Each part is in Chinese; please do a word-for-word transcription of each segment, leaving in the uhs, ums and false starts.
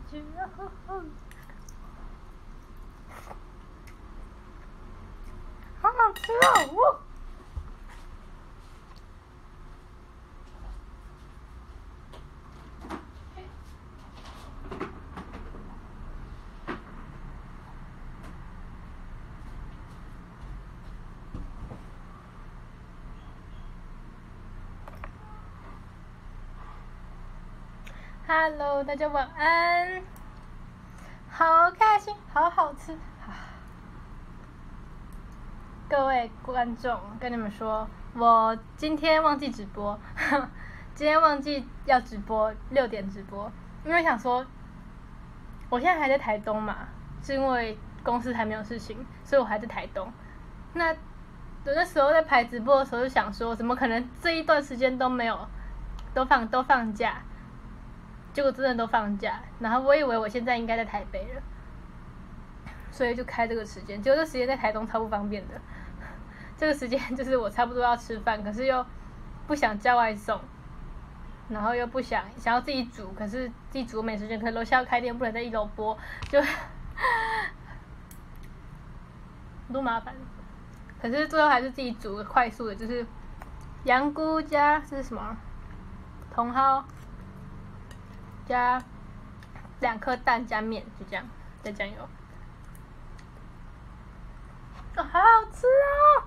吃哦，好好吃哦！哇 Hello， 大家晚安，好开心，好好吃啊！各位观众，跟你们说，我今天忘记直播，今天忘记要直播，六点直播，因为想说，我现在还在台东嘛，是因为公司还没有事情，所以我还在台东。那我那时候在排直播的时候就想说，怎么可能这一段时间都没有，都放都放假？结果真的都放假，然后我以为我现在应该在台北了，所以就开这个时间。结果这时间在台东超不方便的，这个时间就是我差不多要吃饭，可是又不想叫外送，然后又不想想要自己煮，可是自己煮没时间，可是楼下要开店，不能在一楼播，就多麻烦。可是最后还是自己煮个快速的，就是羊菇加这是什么茼蒿。加两颗蛋加面，就这样，再酱油。哦，好好吃哦！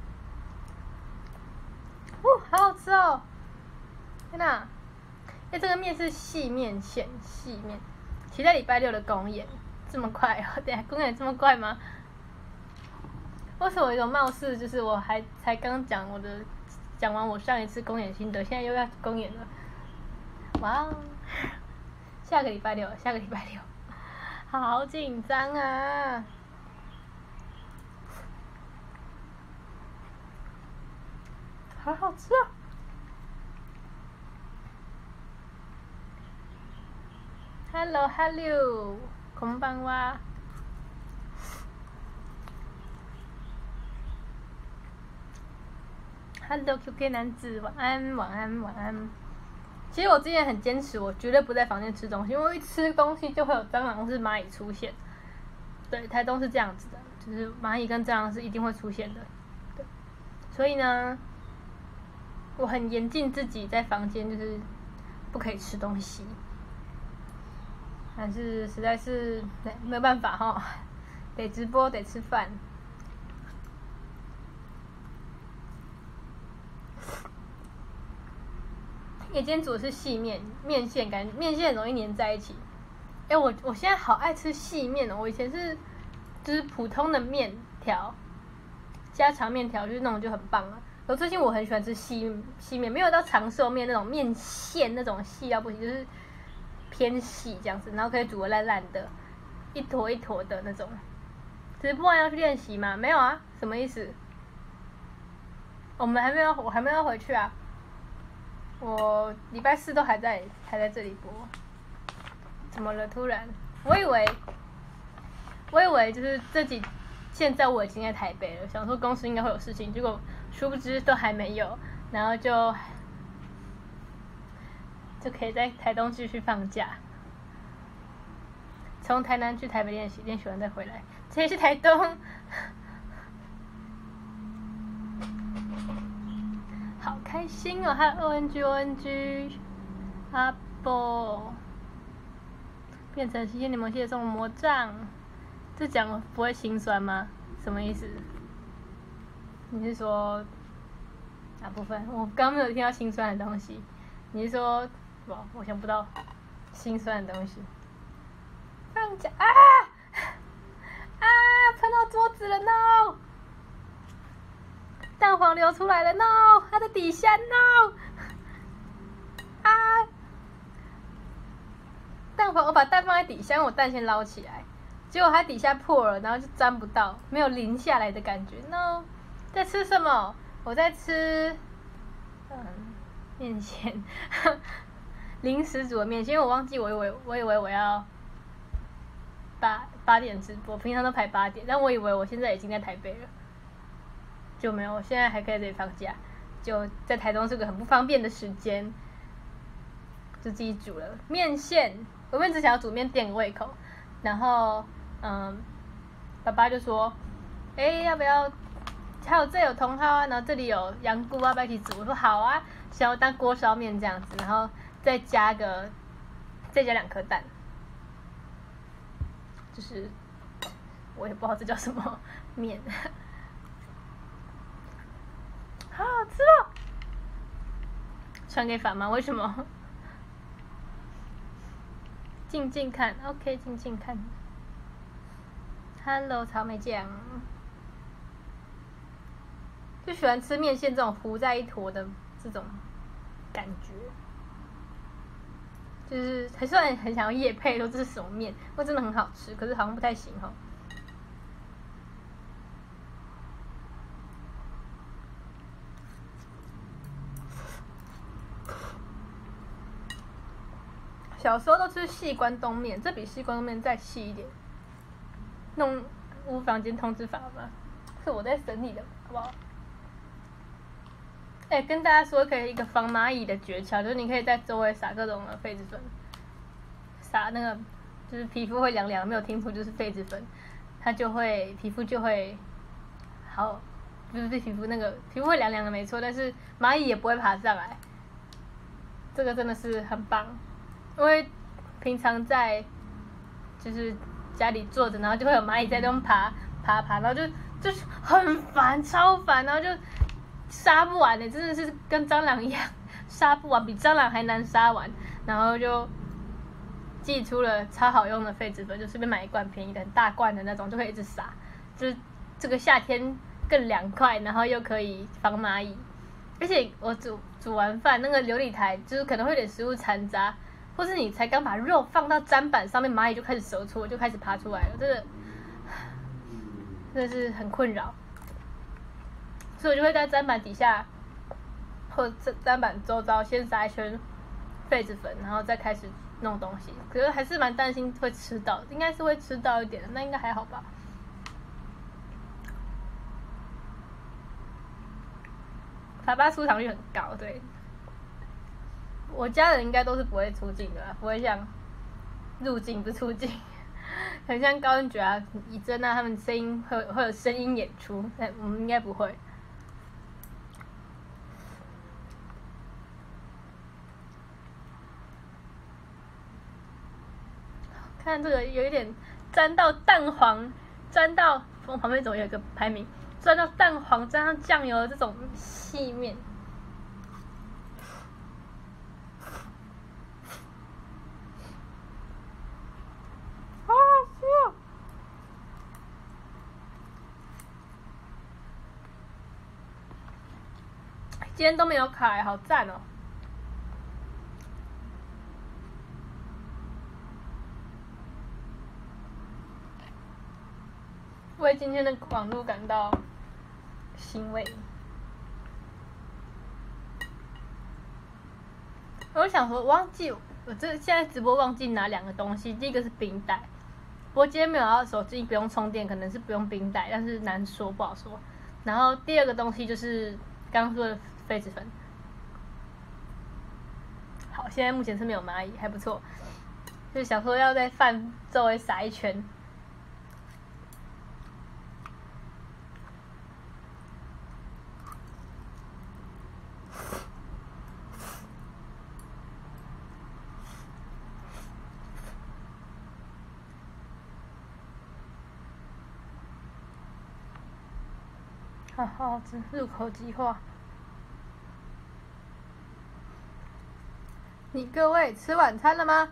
哦，好好吃哦！天哪！哎，这个面是细面线，细面。期待礼拜六的公演，这么快哦？等下公演这么快吗？为什么有一种貌似就是我还才刚讲我的，讲完我上一次公演心得，现在又要公演了？哇哦！下个礼拜六，下个礼拜六，好紧张啊！好好吃啊 ！Hello Hello， こんばんは。Hello Q Q 男子，晚安晚安晚安。其实我之前很坚持，我绝对不在房间吃东西，因为我一吃东西就会有蟑螂或是蚂蚁出现。对，台东是这样子的，就是蚂蚁跟蟑螂是一定会出现的。对，所以呢，我很严禁自己在房间就是不可以吃东西，但是实在是没有办法哈，得直播得吃饭。因为今天煮的是细面，面线感觉面线很容易粘在一起。哎，我我现在好爱吃细面哦！我以前是就是普通的面条，加长面条就是那种就很棒了。然后最近我很喜欢吃细细面，没有到长寿面那种面线那种细到不行，就是偏细这样子，然后可以煮得烂烂的，一坨一坨的那种。直播完要去练习吗？没有啊，什么意思？我们还没有，我还没有回去啊。我礼拜四都还在还在这里播，怎么了？突然，我以为，我以为就是这几，现在我已经在台北了，想说公司应该会有事情，结果殊不知都还没有，然后就就可以在台东继续放假，从台南去台北练习，练习完再回来，直接去台东。好开心哦！还有 O N G O N G， 阿波变成新鲜柠檬系的这种魔杖，这讲不会心酸吗？什么意思？你是说哪部分？我刚没有听到心酸的东西。你是说什么？我想不到心酸的东西。放假啊啊！喷到桌子了 ，no！蛋黄流出来了 ，no！ 它的底下 ，no！ 啊！蛋黄，我把蛋放在底下，因为我蛋先捞起来，结果它底下破了，然后就沾不到，没有淋下来的感觉 ，no！ 在吃什么？我在吃，嗯，面线，临时煮的面线，因为我忘记，我以为我以为我要八八点直播，平常都排八点，但我以为我现在已经在台北了。就没有，我现在还可以在这里放假，就在台东是个很不方便的时间。 就自己煮了面线。我原本只想要煮面垫个胃口，然后嗯，爸爸就说，哎，要不要？还有这有茼蒿啊，然后这里有羊菇啊，要不要一起煮？我说好啊，想要当锅烧面这样子，然后再加个再加两颗蛋，就是我也不知道这叫什么面，好好吃哦！传给法妈，为什么？静静看 ，OK， 静静看。Hello， 草莓酱。就喜欢吃面线这种糊在一坨的这种感觉，就是还算很想要业配说这是什么面，因为真的很好吃，可是好像不太行哈。小时候都吃细关东面，这比细关东面再细一点。弄屋房间通知法吗？是我在审理的，好不好？哎、欸，跟大家说，可以一个防蚂蚁的诀窍，就是你可以在周围撒各种的痱子粉，撒那个就是皮肤会凉凉，没有听错，就是痱子粉，它就会皮肤就会好，就是皮肤那个皮肤会凉凉的没错，但是蚂蚁也不会爬上来，这个真的是很棒，因为平常在就是家里坐着，然后就会有蚂蚁在那边爬爬爬，然后就就是很烦，超烦，然后就。杀不完的，真的是跟蟑螂一样，杀不完，比蟑螂还难杀完。然后就寄出了超好用的痱子粉，就随便买一罐便宜的、很大罐的那种，就可以一直撒。就是这个夏天更凉快，然后又可以防蚂蚁。而且我煮煮完饭，那个琉璃台就是可能会有点食物残渣，或是你才刚把肉放到砧板上面，蚂蚁就开始熟出，就开始爬出来了，真的，真的是很困扰。所以我就会在砧板底下，或者砧板周遭先撒一圈痱子粉，然后再开始弄东西。可是还是蛮担心会吃到，应该是会吃到一点的，那应该还好吧。爸爸出场率很高，对。我家人应该都是不会出镜的啦，不会像入镜不出镜，很像高恩觉啊、以真啊他们声音会会有声音演出，但我们应该不会。看这个有一点沾到蛋黄，沾到我旁边怎么有一个排名，沾到蛋黄沾上酱油的这种细面，好好吃哦！今天都没有卡，好赞哦！为今天的网络感到欣慰。我想说，忘记我这现在直播忘记拿两个东西，第一个是冰袋，不过今天没有要手机不用充电，可能是不用冰袋，但是难说不好说。然后第二个东西就是刚刚说的痱子粉。好，现在目前是没有蚂蚁，还不错。就是想说要在饭周围撒一圈。好好吃，入口即化。你各位吃晚餐了吗？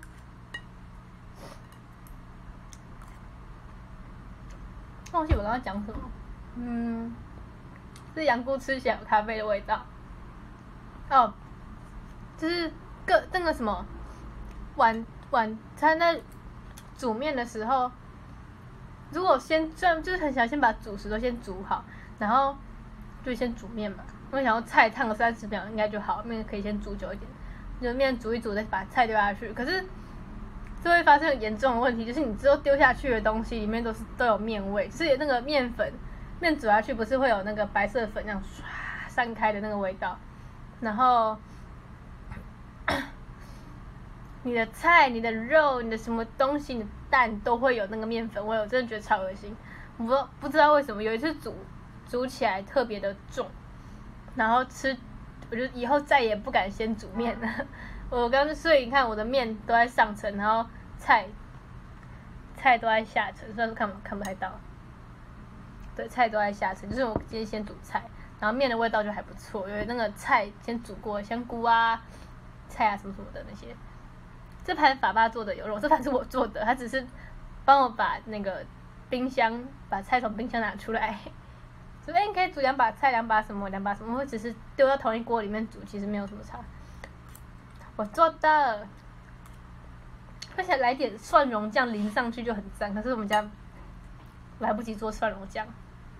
忘记我刚刚讲什么。嗯，是羊菇吃起来有咖啡的味道。哦，就是个那个什么晚晚餐在煮面的时候，如果先这就是很想先把主食都先煮好，然后就先煮面嘛。我想要菜烫个三十秒应该就好，面可以先煮久一点。就面煮一煮，再把菜丢下去。可是这会发生很严重的问题，就是你之后丢下去的东西里面都是都有面味，就是那个面粉面煮下去不是会有那个白色粉那样唰散开的那个味道，然后你的菜、你的肉、你的什么东西、你的蛋都会有那个面粉味，我真的觉得超恶心。我不不知道为什么，有一次煮煮起来特别的重，然后吃，我就以后再也不敢先煮面了。我刚所以你看我的面都在上层，然后菜菜都在下层，虽然说看看不太到。对，菜都在下层，就是我今天先煮菜，然后面的味道就还不错，因为那个菜先煮过，香菇啊、菜啊什么什么的那些。这盘爸爸做的有肉，这盘是我做的，他只是帮我把那个冰箱把菜从冰箱拿出来，说哎你可以煮两把菜，两把什么两把什么，或只是丢到同一锅里面煮，其实没有什么差。我做的，而且来点蒜蓉酱淋上去就很赞，可是我们家来不及做蒜蓉酱。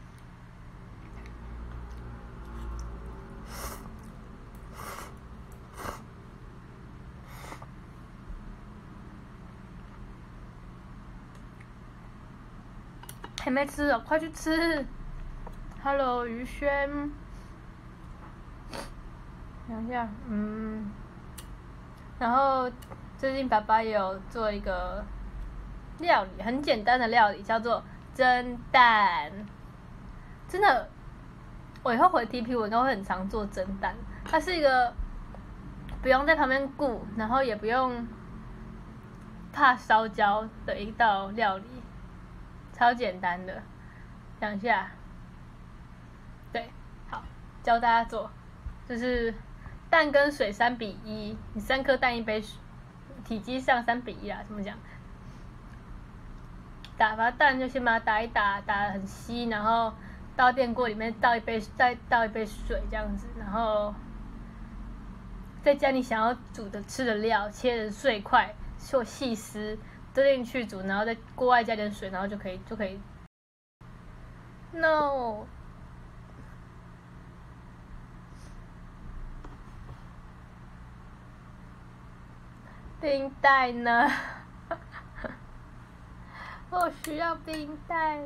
还没吃哦，快去吃 ！Hello， 于轩，想一下，嗯，然后最近爸爸也有做一个料理，很简单的料理，叫做蒸蛋。真的，我以后回 T P 我应该会很常做蒸蛋。它是一个不用在旁边顾，然后也不用怕烧焦的一道料理。超简单的，想一下，对，好，教大家做，就是蛋跟水三比一，你三颗蛋一杯水，体积上三比一啦，怎么讲？打把蛋就先把它打一打，打得很稀，然后到电锅里面倒一杯，再倒一杯水这样子，然后再加你想要煮的吃的料，切成碎块或细丝。丢进去煮，然后在锅外加点水，然后就可以就可以。No， 冰袋呢？我需要冰袋。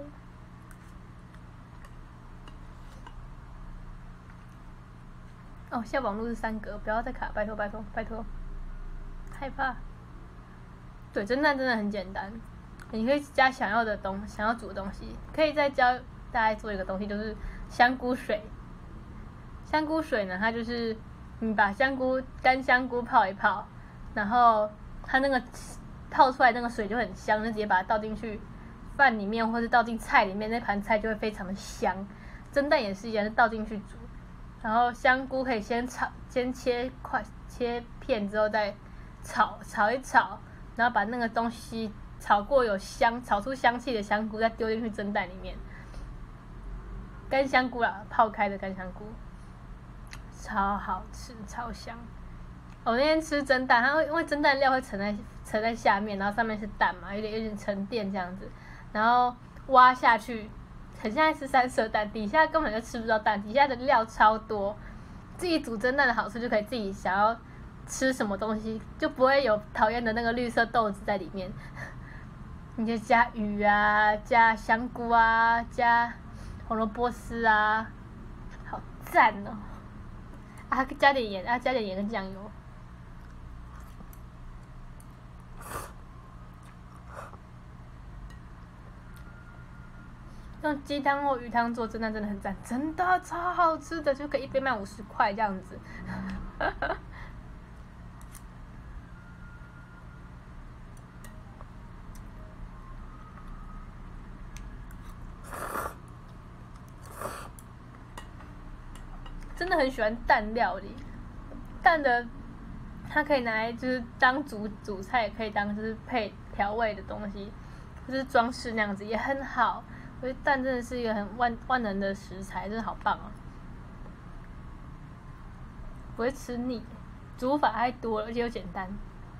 哦，现在网络是三格，不要再卡，拜托拜托拜托，害怕。对，蒸蛋真的很简单，你可以加想要的东想要煮的东西，可以再教大家做一个东西，就是香菇水。香菇水呢，它就是你把香菇干香菇泡一泡，然后它那个泡出来那个水就很香，就直接把它倒进去饭里面，或是倒进菜里面，那盘菜就会非常的香。蒸蛋也是一样，就倒进去煮，然后香菇可以先炒，先切块切片之后再炒炒一炒。然后把那个东西炒过有香，炒出香气的香菇再丢进去蒸蛋里面，干香菇啦，泡开的干香菇，超好吃，超香。我那天吃蒸蛋，它会因为蒸蛋料会沉在沉在下面，然后上面是蛋嘛，有点有点沉淀这样子，然后挖下去，很像在吃三色蛋，底下根本就吃不到蛋，底下的料超多。自己煮蒸蛋的好处就可以自己想要吃什么东西，就不会有讨厌的那个绿色豆子在里面。你就加鱼啊，加香菇啊，加红萝卜丝啊，好赞哦！啊，加点盐啊，加点盐跟酱油。用鸡汤或鱼汤做蒸蛋真的很赞，真的超好吃的，就可以一杯卖五十块这样子。真的很喜欢蛋料理，蛋的它可以拿来就是当煮煮菜，也可以当就是配调味的东西，或是装饰那样子也很好。我觉得蛋真的是一个很万万能的食材，真的好棒哦！不会吃腻，煮法太多了，而且又简单。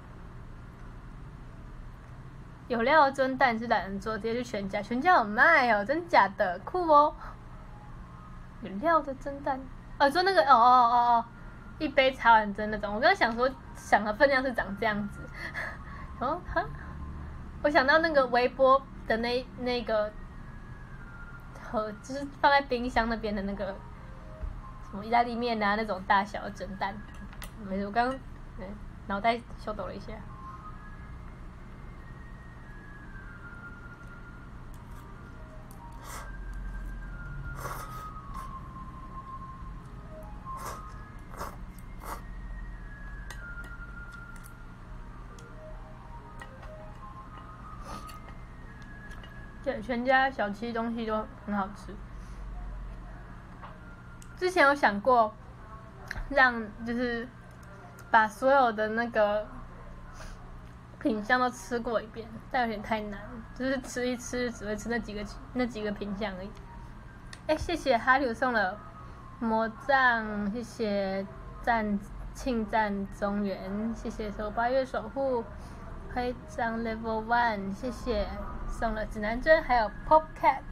有料的蒸蛋是懒人做，直接去全家，全家有卖哦，真假的，酷哦！有料的蒸蛋。哦，说那个哦哦哦哦，一杯茶碗蒸那种。我刚刚想说，想的分量是长这样子。哦哈，我想到那个微波的那那个盒，就是放在冰箱那边的那个什么意大利面啊那种大小的蒸蛋。没事，我刚刚脑袋秀抖了一下。 全家小七东西都很好吃。之前有想过让就是把所有的那个品相都吃过一遍，但有点太难，就是吃一吃只会吃那几个那几个品相而已。哎，谢谢哈柳送了魔杖，谢谢赞庆赞中原，谢谢手八月守护徽章 Level One， 谢谢送了指南针，还有 Pop Cat。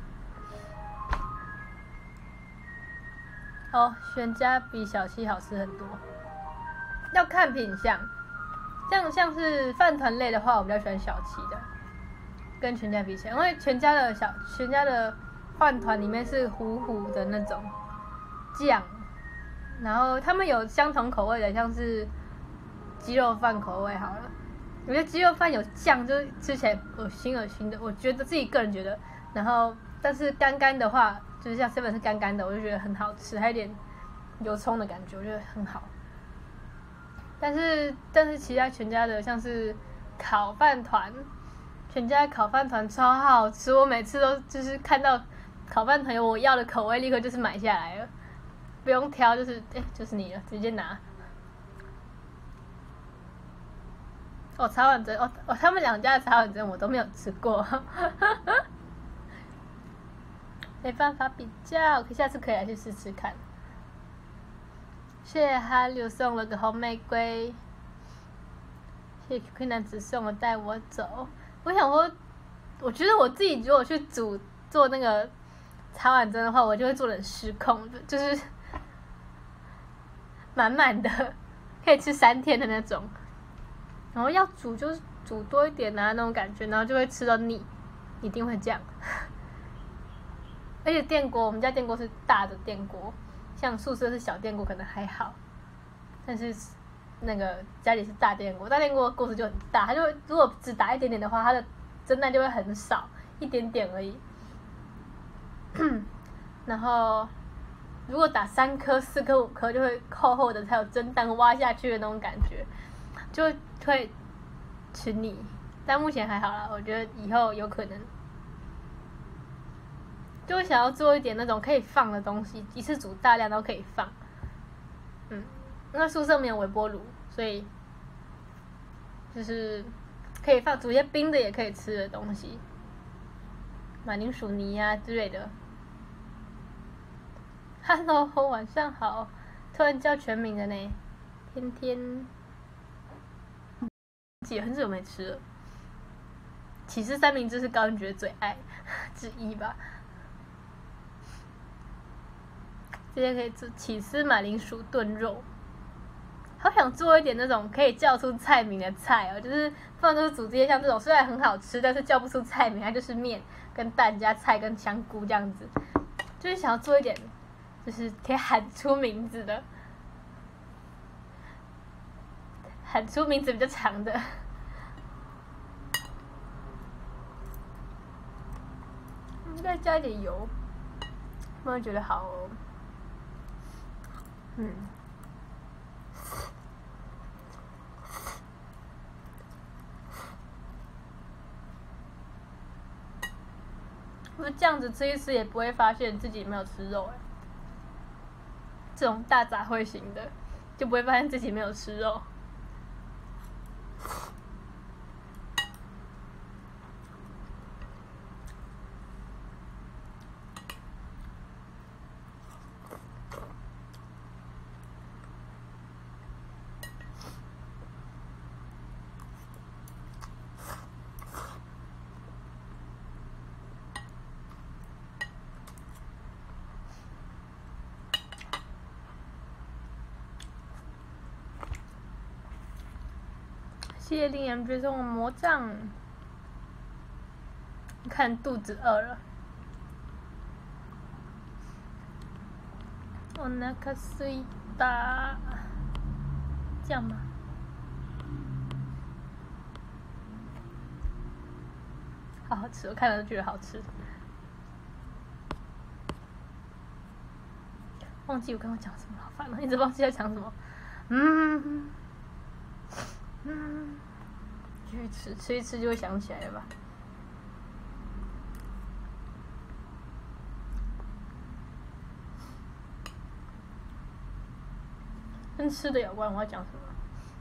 哦，全家比小七好吃很多，要看品相。像像是饭团类的话，我比较喜欢小七的，跟全家比起来，因为全家的小全家的饭团里面是糊糊的那种酱，然后他们有相同口味的，像是鸡肉饭口味好了。我觉得鸡肉饭有酱，就是吃起来恶心恶心的，我觉得自己个人觉得。然后，但是干干的话，就是像 seven 是干干的，我就觉得很好吃，还有点油葱的感觉，我觉得很好。但是，但是其他全家的像是烤饭团，全家烤饭团超好吃，我每次都就是看到烤饭团有我要的口味，立刻就是买下来了，不用挑，就是哎、欸、就是你了，直接拿。哦，茶碗蒸哦哦，他们两家的茶碗蒸我都没有吃过，没办法比较，可下次可以来去试试看。谢谢哈柳送了个红玫瑰，谢谢 Q Q 男子送了带我走。我想说，我觉得我自己如果去煮做那个茶碗蒸的话，我就会做得很失控，就是满满的，可以吃三天的那种。然后要煮就是煮多一点啊那种感觉，然后就会吃到腻，一定会这样。而且电锅，我们家电锅是大的电锅，像宿舍是小电锅可能还好，但是那个家里是大电锅，大电锅的锅子就很大，它就会如果只打一点点的话，它的蒸蛋就会很少，一点点而已。然后如果打三颗、四颗、五颗，就会厚厚的才有蒸蛋挖下去的那种感觉，就会吃腻。但目前还好啦，我觉得以后有可能。就会想要做一点那种可以放的东西，一次煮大量都可以放。嗯，因为宿舍没有微波炉，所以就是可以放煮一些冰的也可以吃的东西，马铃薯泥啊之类的。Hello， 晚上好，突然叫全名的呢，天天，姐很久没吃了。起司三明治是高人觉得最爱之一吧。今天可以做起司马铃薯炖肉，好想做一点那种可以叫出菜名的菜哦，就是不然就是煮这些像这种虽然很好吃，但是叫不出菜名，它就是面跟蛋加菜跟香菇这样子，就是想要做一点，就是可以喊出名字的，喊出名字比较长的。应该加一点油，不然觉得好哦。嗯，我这样子吃一吃也不会发现自己没有吃肉哎。这种大杂烩型的，就不会发现自己没有吃肉。谢谢令人追踪的魔杖，看肚子饿了。お腹すいた，这样吗？好好吃，我看了都觉得好吃。忘记我刚刚讲什么，好烦了，一直忘记在讲什么。嗯。嗯，继续吃，吃一吃就会想起来了吧。 跟吃的有关，我要讲什么？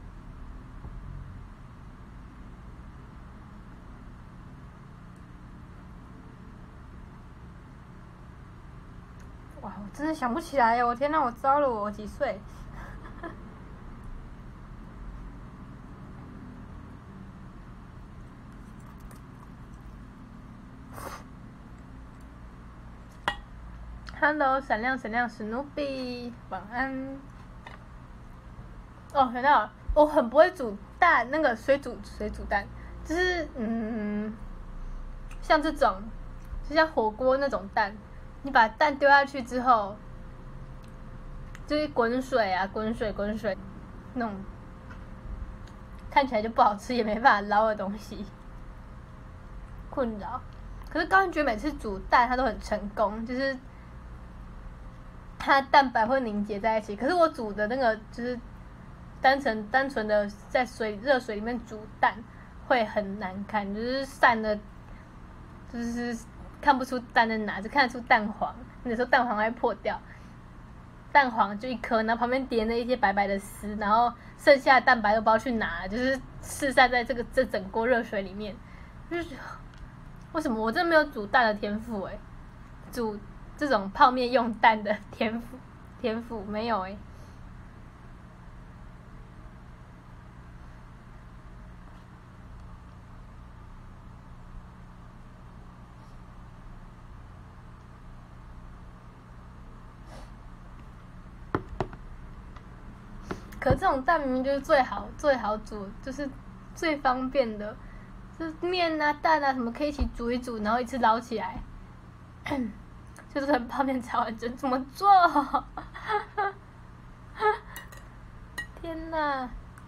哇，我真的想不起来呀！我天哪，我糟了，我几岁？Hello， 闪亮闪亮史努比，晚安。哦，想到了，我很不会煮蛋，那个水煮水煮蛋，就是嗯，像这种，就像火锅那种蛋，你把蛋丢下去之后，就是滚水啊，滚水滚水，那种看起来就不好吃，也没办法捞的东西，困扰。可是高人觉得每次煮蛋它都很成功，就是它蛋白会凝结在一起。可是我煮的那个就是单纯单纯的在水热水里面煮蛋会很难看，就是散的，就是看不出蛋在哪，就看得出蛋黄。有时候蛋黄还会破掉，蛋黄就一颗，然后旁边叠了一些白白的丝，然后剩下的蛋白都不知道去哪，就是四散在这个这整锅热水里面。就是为什么我真的没有煮蛋的天赋哎、欸？煮这种泡面用蛋的天赋天赋没有哎、欸。可这种蛋明明就是最好最好煮，就是最方便的，就是面啊蛋啊什么可以一起煮一煮，然后一次捞起来。就是泡面炒完蒸怎么做？天哪！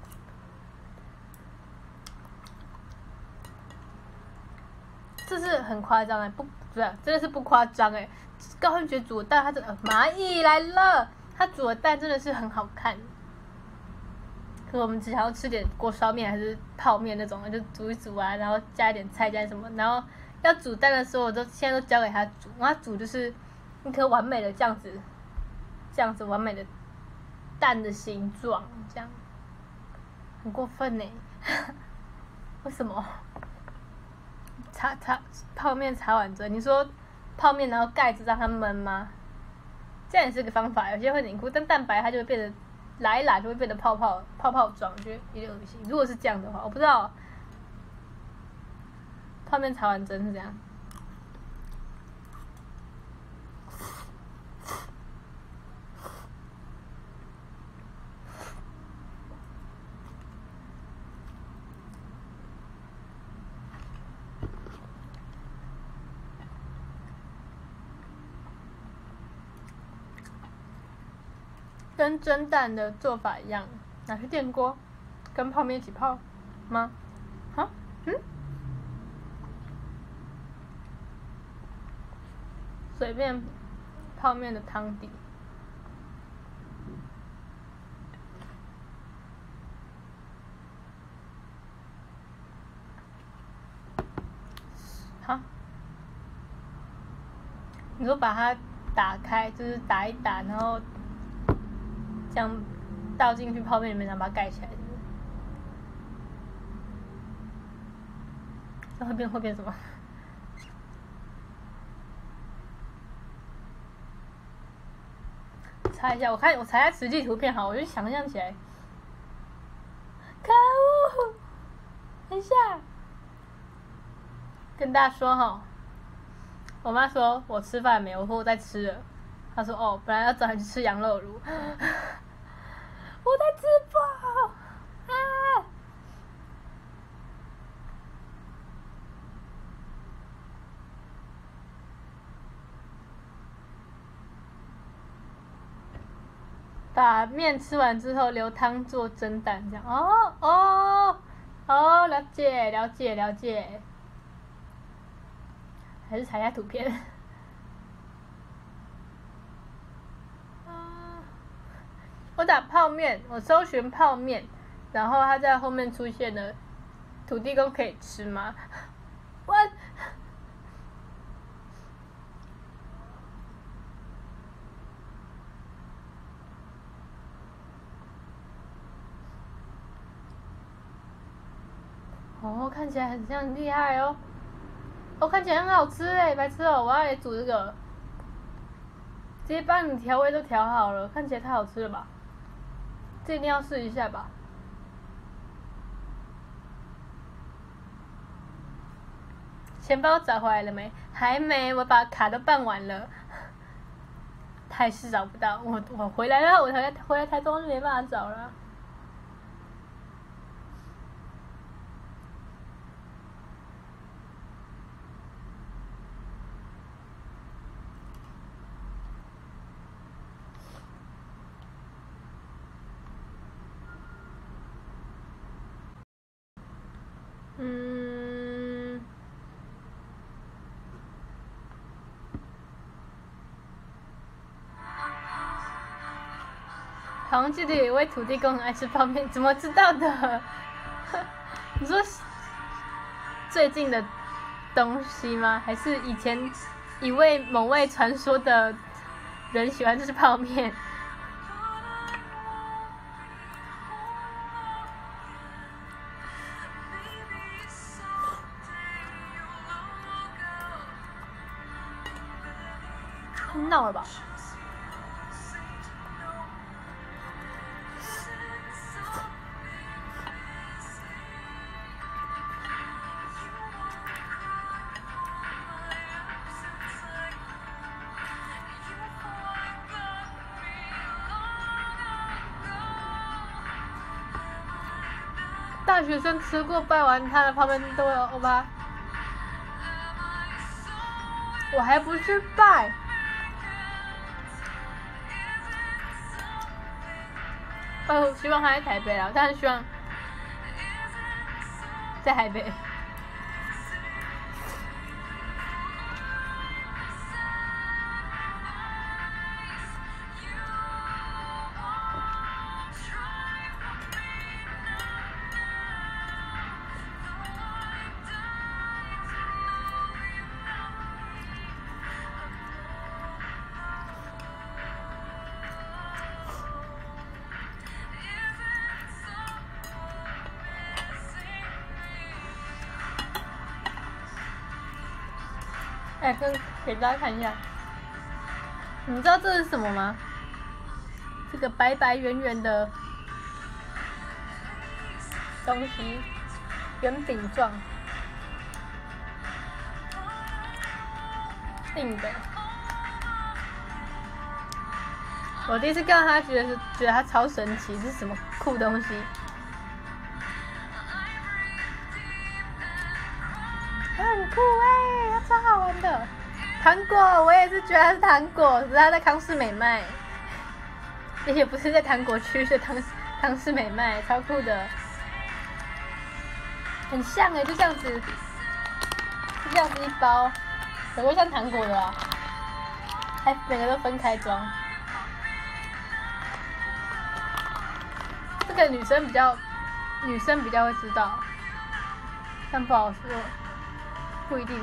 这是很夸张哎，不不是真的是不夸张哎。高恩觉煮的蛋，它真的蚂蚁来了，它煮的蛋真的是很好看。可是我们只想要吃点锅烧面还是泡面那种，就煮一煮啊，然后加一点菜加什么，然后要煮蛋的时候，我都现在都交给他煮，他煮就是一颗完美的这样子，这样子完美的蛋的形状，这样很过分呢。为什么？擦擦泡面擦完之后，你说泡面然后盖子让它焖吗？这样也是个方法，有些会凝固，但蛋白它就会变得拉一拉就会变得泡泡泡泡状，觉得有点恶心。如果是这样的话，我不知道泡面擦完蒸是这样。跟蒸蛋的做法一样，拿去电锅，跟泡面一起泡吗？啊？嗯？随便泡面的汤底。好，你说把它打开，就是打一打，然后这样倒进去泡面里面，然后把它盖起来，是不是？这会变会变什么？查一下，我看我查一下实际图片好，我就想象起来。可恶！等一下，跟大家说哈，我妈说我吃饭没，我说我在吃了，她说哦，本来要找你去吃羊肉炉，我在吃饱啊！把面吃完之后留汤做蒸蛋，这样哦哦哦，了解了解了解，还是查一下图片。我打泡面，我搜寻泡面，然后它在后面出现了土地公可以吃吗？我哦，看起来很像很厉害哦。哦，看起来很好吃哎，白痴哦！我要来煮这个，直接帮你调味都调好了，看起来太好吃了吧？这一定要试一下吧。钱包找回来了没？还没，我把卡都办完了，还是找不到。我我回来了，我回回来台中就没办法找了。嗯，好像记得有一位土地公很爱吃泡面，怎么知道的？你说最近的东西吗？还是以前一位某位传说的人喜欢吃泡面？闹了吧？大学生吃过拜完他的泡面都有欧巴，我还不去拜。哦，希望他在台北啦，但是希望在台北。哎，跟给大家看一下，你知道这是什么吗？这个白白圆圆的东西，圆饼状，硬的。我第一次看到它，觉得是觉得它超神奇，是什么酷东西？很酷哎、欸，它超好玩的。糖果，我也是觉得它是糖果，只是它在康士美卖，而且不是在糖果区，是康康士美卖，超酷的。很像哎、欸，就这样子，就这样子一包，有个像糖果的吧？还每个都分开装。这个女生比较，女生比较会知道，但不好说，不一定。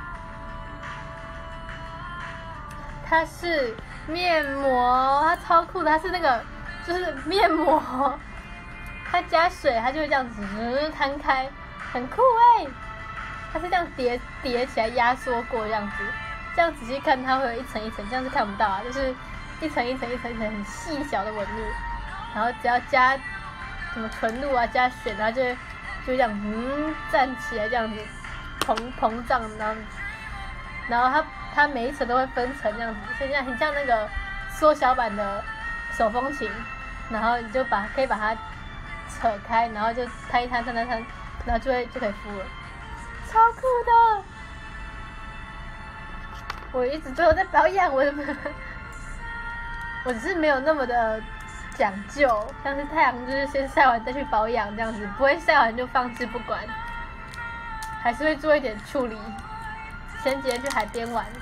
它是面膜，它超酷的，它是那个就是面膜，它加水，它就会这样子摊开，很酷哎、欸！它是这样叠叠起来压缩过这样子，这样仔细看它会有一层一层，这样是看不到啊，就是一层一层一层一层很细小的纹路，然后只要加什么纯露啊，加水，然后就就这样嗯站起来这样子膨膨胀，然后然后它它每一层都会分层这样子，现在很像那个缩小版的手风琴，然后你就把可以把它扯开，然后就摊一摊摊摊摊，然后就会就可以敷了，超酷的！我一直都有在保养我的，我只是没有那么的讲究，像是太阳就是先晒完再去保养这样子，不会晒完就放置不管，还是会做一点处理。前几天去海边玩，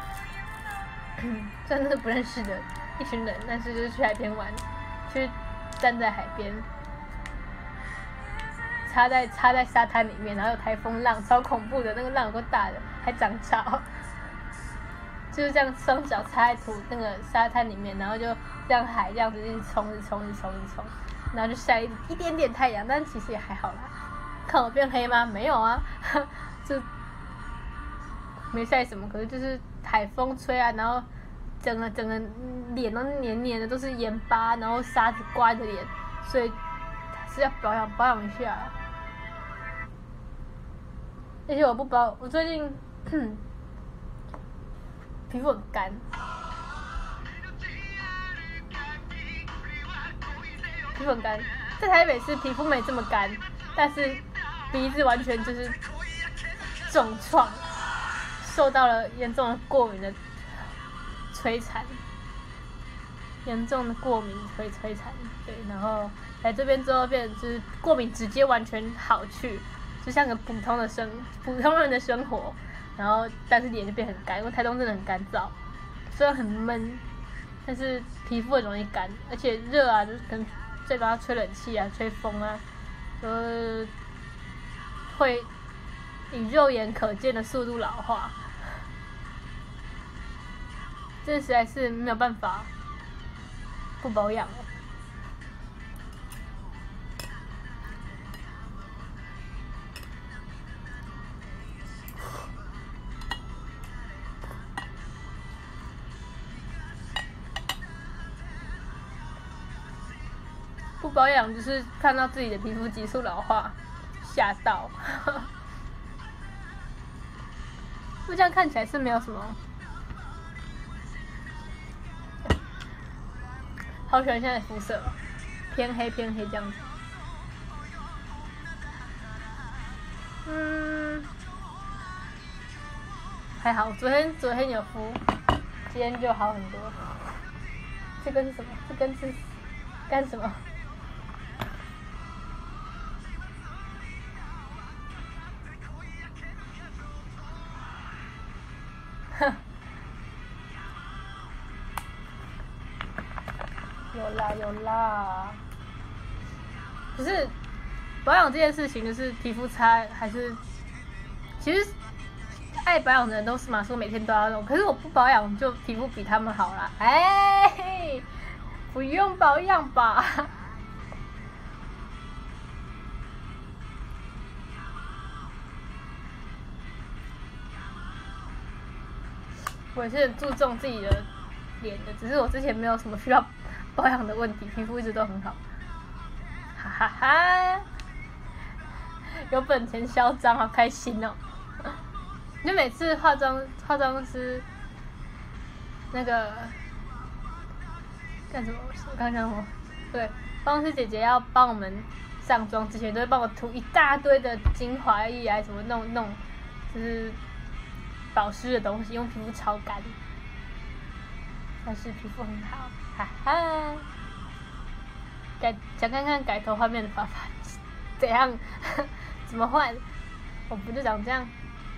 真的是不认识的一群人，但是就是去海边玩，去站在海边，插在插在沙滩里面，然后有台风浪，超恐怖的，那个浪有够大的，还涨潮，就是这样双脚插在土那个沙滩里面，然后就让海这样子一直冲，一直冲，一直冲，一直冲，然后就晒一一点点太阳，但其实也还好啦， 看我变黑吗？没有啊，就没晒什么，可是就是海风吹啊，然后整个整个脸都黏黏的，都是盐巴，然后沙子刮着脸，所以还是要保养保养一下。而且我不保，我最近皮肤很干，皮肤很干。在台北市皮肤没这么干，但是鼻子完全就是重创，受到了严重的过敏的摧残，严重的过敏摧摧残。对，然后来这边之后变成就是过敏直接完全好去。就像个普通的生普通人的生活，然后但是脸就变很干，因为台东真的很干燥，虽然很闷，但是皮肤很容易干，而且热啊，就是可能嘴巴吹冷气啊、吹风啊，就是会以肉眼可见的速度老化，这实在是没有办法不保养了。不保养就是看到自己的皮肤急速老化，吓到。不这样看起来是没有什么，好喜欢现在的肤色，偏黑偏黑这样子。嗯，还好，昨天昨天有敷，今天就好很多。这根是什么？这根是干什么？哼，有啦有啦，可是保养这件事情，就是皮肤差还是，其实爱保养的人都是嘛，说每天都要用，可是我不保养就皮肤比他们好啦，哎，不用保养吧。我也是很注重自己的脸的，只是我之前没有什么需要保养的问题，皮肤一直都很好，哈哈哈！有本钱嚣张，好开心哦！就每次化妆化妆师那个干什么？我刚刚讲什么？对，化妆师姐姐要帮我们上妆之前，都会帮我涂一大堆的精华液啊，什么弄弄，就是保湿的东西，因为皮肤超干，但是皮肤很好，哈哈。改想看看改头换面的方法，怎样？怎么换？我不就长这样？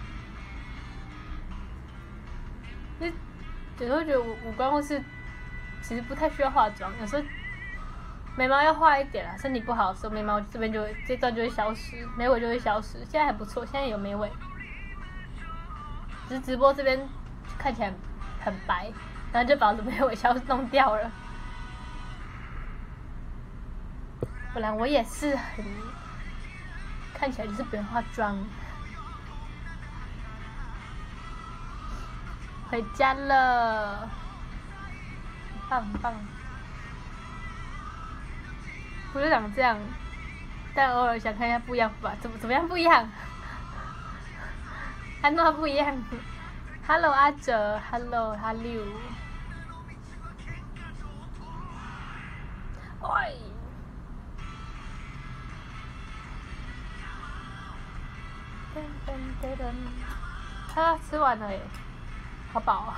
就有时候觉得我五官或是其实不太需要化妆，有时候眉毛要画一点啦，身体不好的时候眉毛这边就会这段就会消失，眉尾就会消失。现在还不错，现在有眉尾。只是直播这边看起来很白，然后就把我的眉尾消弄掉了。不然我也是很看起来就是不用化妆。回家了，很棒很棒。不是长这样，但偶尔想看一下不一样吧？怎么怎么样不一样？安诺不一样。Hello 阿哲 ，Hello Hello。喂。噔噔噔噔，啊，吃完了耶，好饱。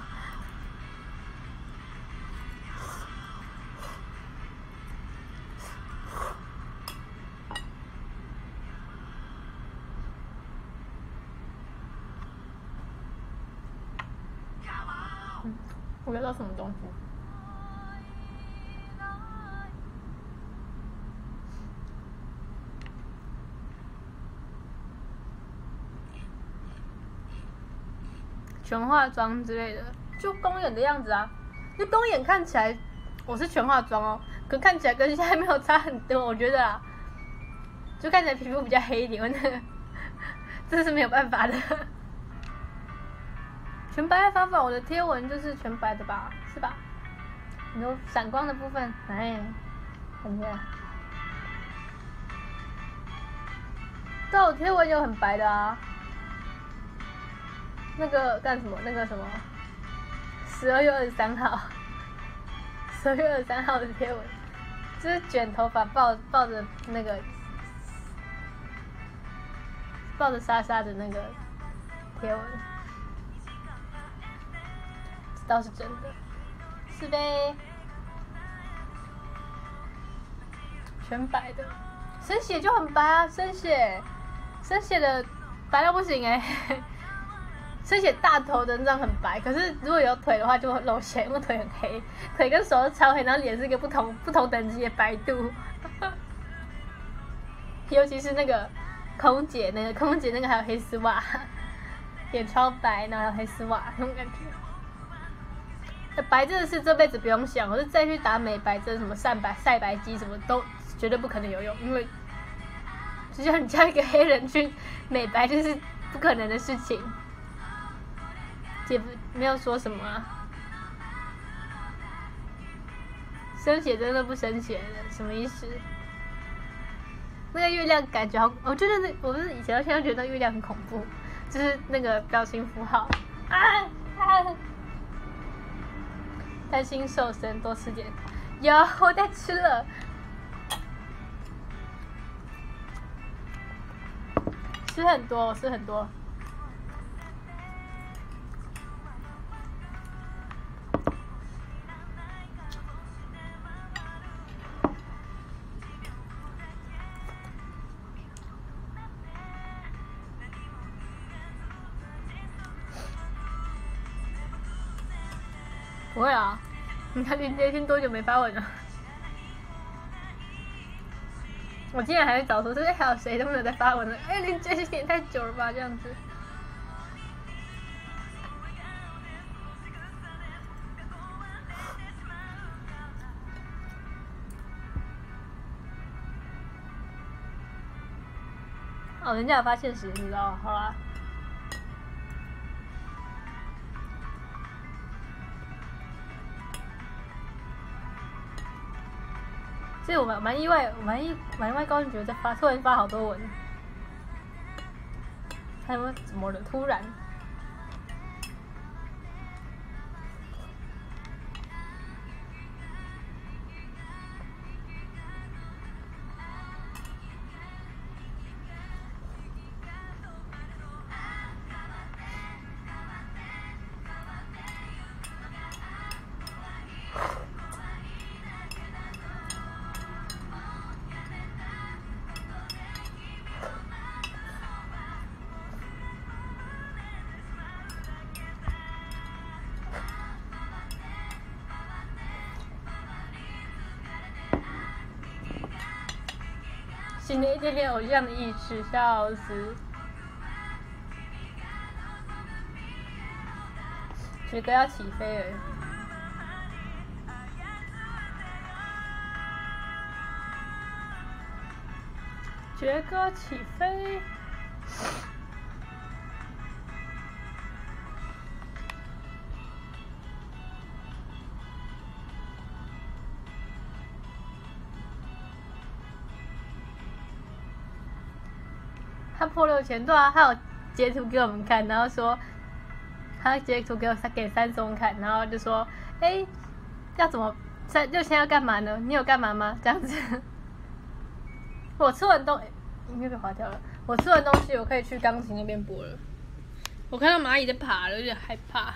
我聊到什么东西？全化妆之类的，就公演的样子啊。就公演看起来我是全化妆哦，可看起来跟现在没有差很多，我觉得啦。 就看起来皮肤比较黑一点，我那个这是没有办法的。全白的方法，我的贴文就是全白的吧，是吧？你说闪光的部分，哎，看一下。对，我贴文有很白的啊。那个干什么？那个什么？十二月二十三号，十二月二十三号的贴文，就是卷头发抱抱着那个抱着莎莎的那个贴文，这倒是真的，是呗？全白的，生血就很白啊，生血，生血的白到不行哎、欸。生血大头的那张很白，可是如果有腿的话就会露馅，因为腿很黑，腿跟手都超黑，然后脸是一个不同不同等级的白度。尤其是那个空姐，那个空姐那个还有黑丝袜，脸超白，然后还有黑丝袜那种感觉。白真的是这辈子不用想，我是再去打美白针、什么晒白晒白肌什么都绝对不可能有用，因为就像你叫一个黑人去美白，就是不可能的事情。姐没有说什么啊，生血真的不生血的，什么意思？那个月亮感觉好，我觉得那我不是以前到现在觉得月亮很恐怖，就是那个表情符号啊啊！担心瘦身，多吃点。有，我在吃了，吃很多，我吃很多。不会啊，你看林杰星多久没发文了？我今天还在找说，这还有谁都没有在发文了？哎，林杰星也太久了吧，这样子。哦，人家有发现实，你知道？好啦。所以我蛮蛮意外，我蛮意蛮意外高俊觉得在发，突然发好多文，他们怎么了？突然，新的一点点偶像的意识，笑死！觉得要起飞了。觉得起飞。他破六千，对啊，他有截图给我们看，然后说他截图给我给三松看，然后就说，哎、欸，要怎么三六千要干嘛呢？你有干嘛吗？这样子。我吃完东，音乐被划掉了。我吃完东西，我可以去钢琴那边播了。我看到蚂蚁在爬了，有点害怕。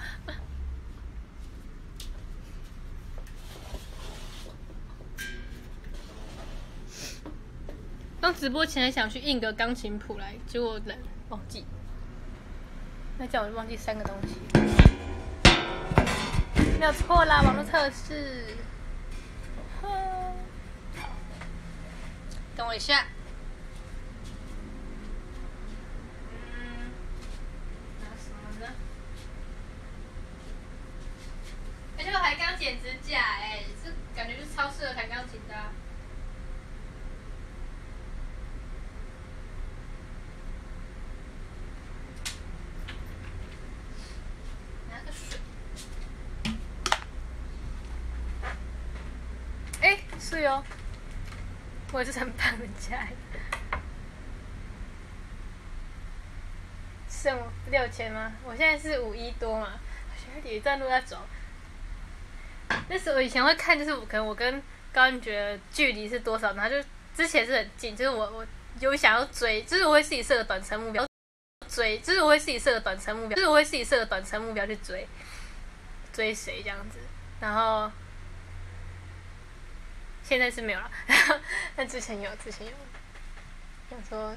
刚直播前还想去印个钢琴谱来，结果懒忘记。那这样我就忘记三个东西。没有错啦，网络测试。好，等我一下。嗯，拿什么呢？而且我还刚剪指甲，哎，这感觉就是超适合弹钢琴的、啊。 是哦，我也是很帮人家。剩六千吗？我现在是五一多嘛，学弟段路在走。那时候我以前会看，就是我可能我跟高恩觉得距离是多少，然后就之前是很近，就是我我有想要追，就是我会自己设个短程目标追，就是我会自己设个短程目标，就是我会自己设个短程目标去追追谁这样子，然后现在是没有了，但之前有，之前有，想说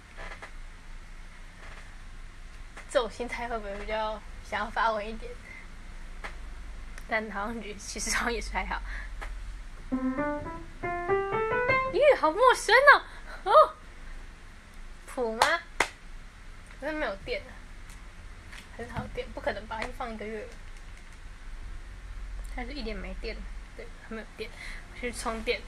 这种心态会不会比较想要发文一点？但好像其实好像也是还好。咦，好陌生哦！哦，谱吗？可是没有电啊，很好电，不可能吧？放一个月了，但是一点没电，对，还没有电，我去充电。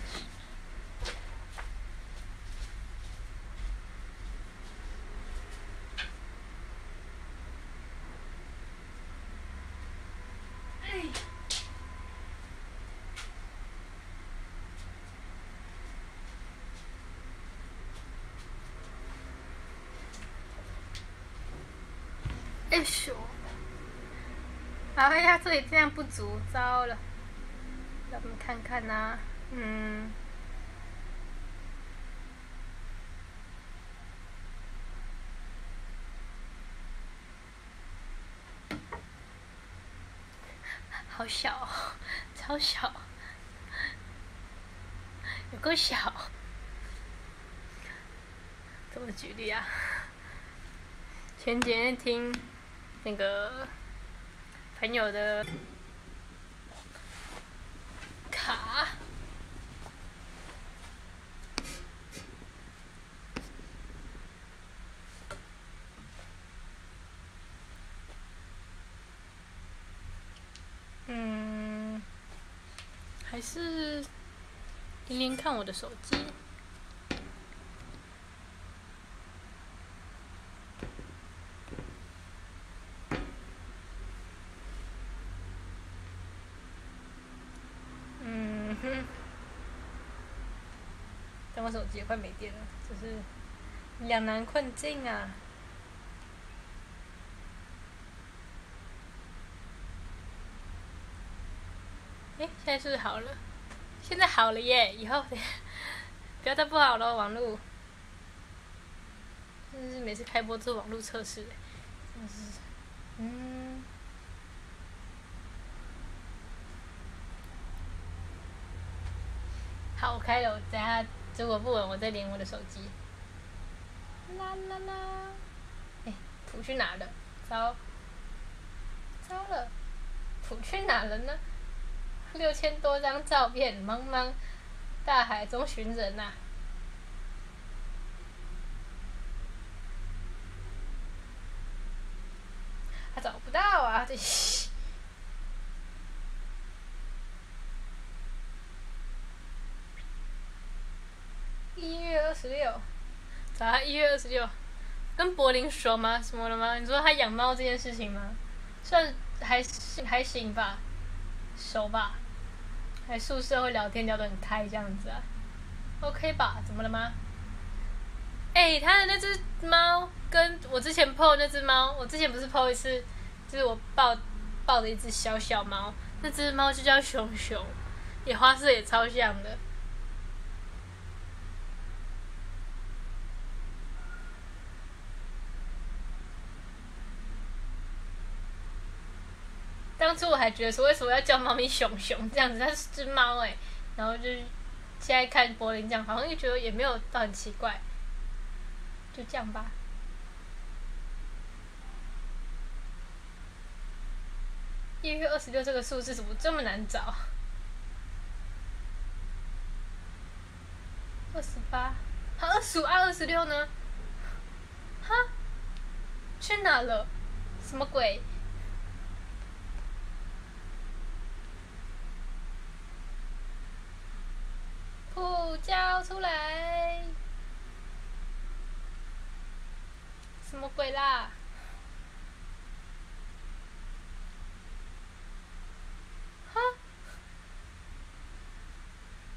哎呦！哎呀，这里这样不足，糟了。让我们看看呐、啊，嗯，好小、哦，超小，有够小。怎么举例啊？前几天听那个朋友的卡，嗯，还是连连看我的手机。嗯哼，但我手机也快没电了，就是两难困境啊。哎，现在是不是好了？现在好了耶！以后不要再不好了，网络。真是每次开播做网络测试，真是，嗯。好，我开了，我等下如果不稳，我再连我的手机。啦啦啦！哎，谱去哪了？糟，糟了，谱去哪了呢？六千多张照片，茫茫大海中寻人呐、啊！他找不到啊！这一月二十六，找他一月二十六，跟柏林说吗？什么了吗？你说他养猫这件事情吗？算还还行吧，熟吧？还宿舍会聊天聊得很开这样子啊 ？OK 吧？怎么了吗？哎、欸，他的那只猫跟我之前 P O 那只猫，我之前不是 P O 一次，就是我抱抱着一只小小猫，那只猫就叫熊熊，也花色也超像的。当初我还觉得说为什么要叫猫咪熊熊这样子，它是只猫哎、欸，然后就是现在看柏林这样，好像又觉得也没有到很奇怪，就这样吧。一月二十六这个数字怎么这么难找？二十八，好，二十五、二二十六呢？哈，去哪了？什么鬼？呼叫出来！什么鬼啦？哈？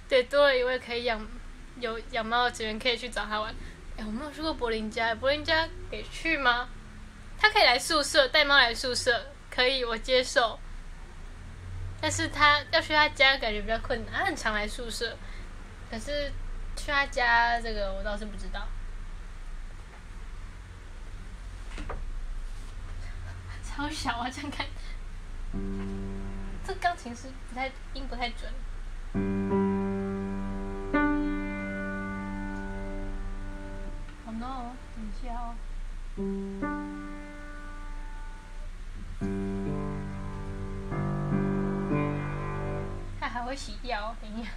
对，多了一位可以养有养猫的职员，可以去找他玩。哎，我没有去过柏林家，柏林家给去吗？他可以来宿舍，带猫来宿舍，可以，我接受。但是他要去他家，感觉比较困难。他很常来宿舍，可是去他家这个我倒是不知道。超小啊，这样看，这钢琴是不太音不太准。Oh no， 等一下哦。它还会洗掉，等一下。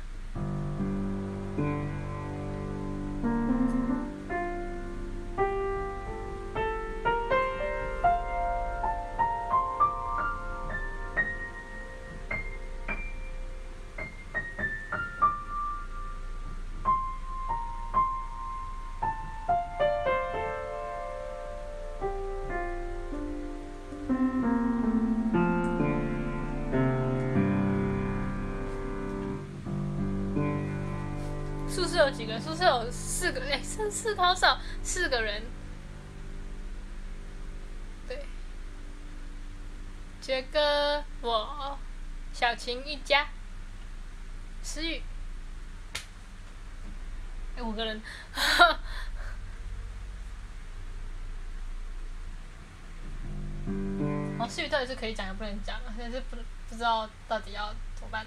宿舍有几个人？宿舍有四个，哎、欸，四四个好少，四个人。对，杰哥，我，小晴一家，思雨，哎、欸，五个人。哦，思雨到底是可以讲也不能讲，但是不不知道到底要怎么办。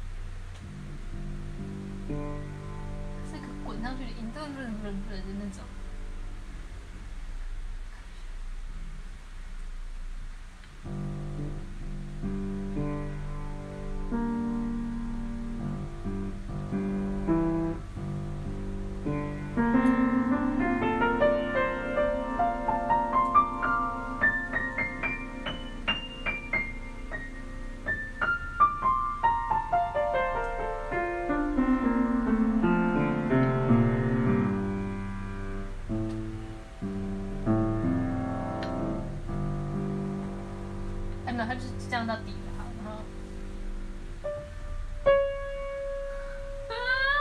滚上去的音，对对对对对的那种。它就是这样到底了，好，然后，啊，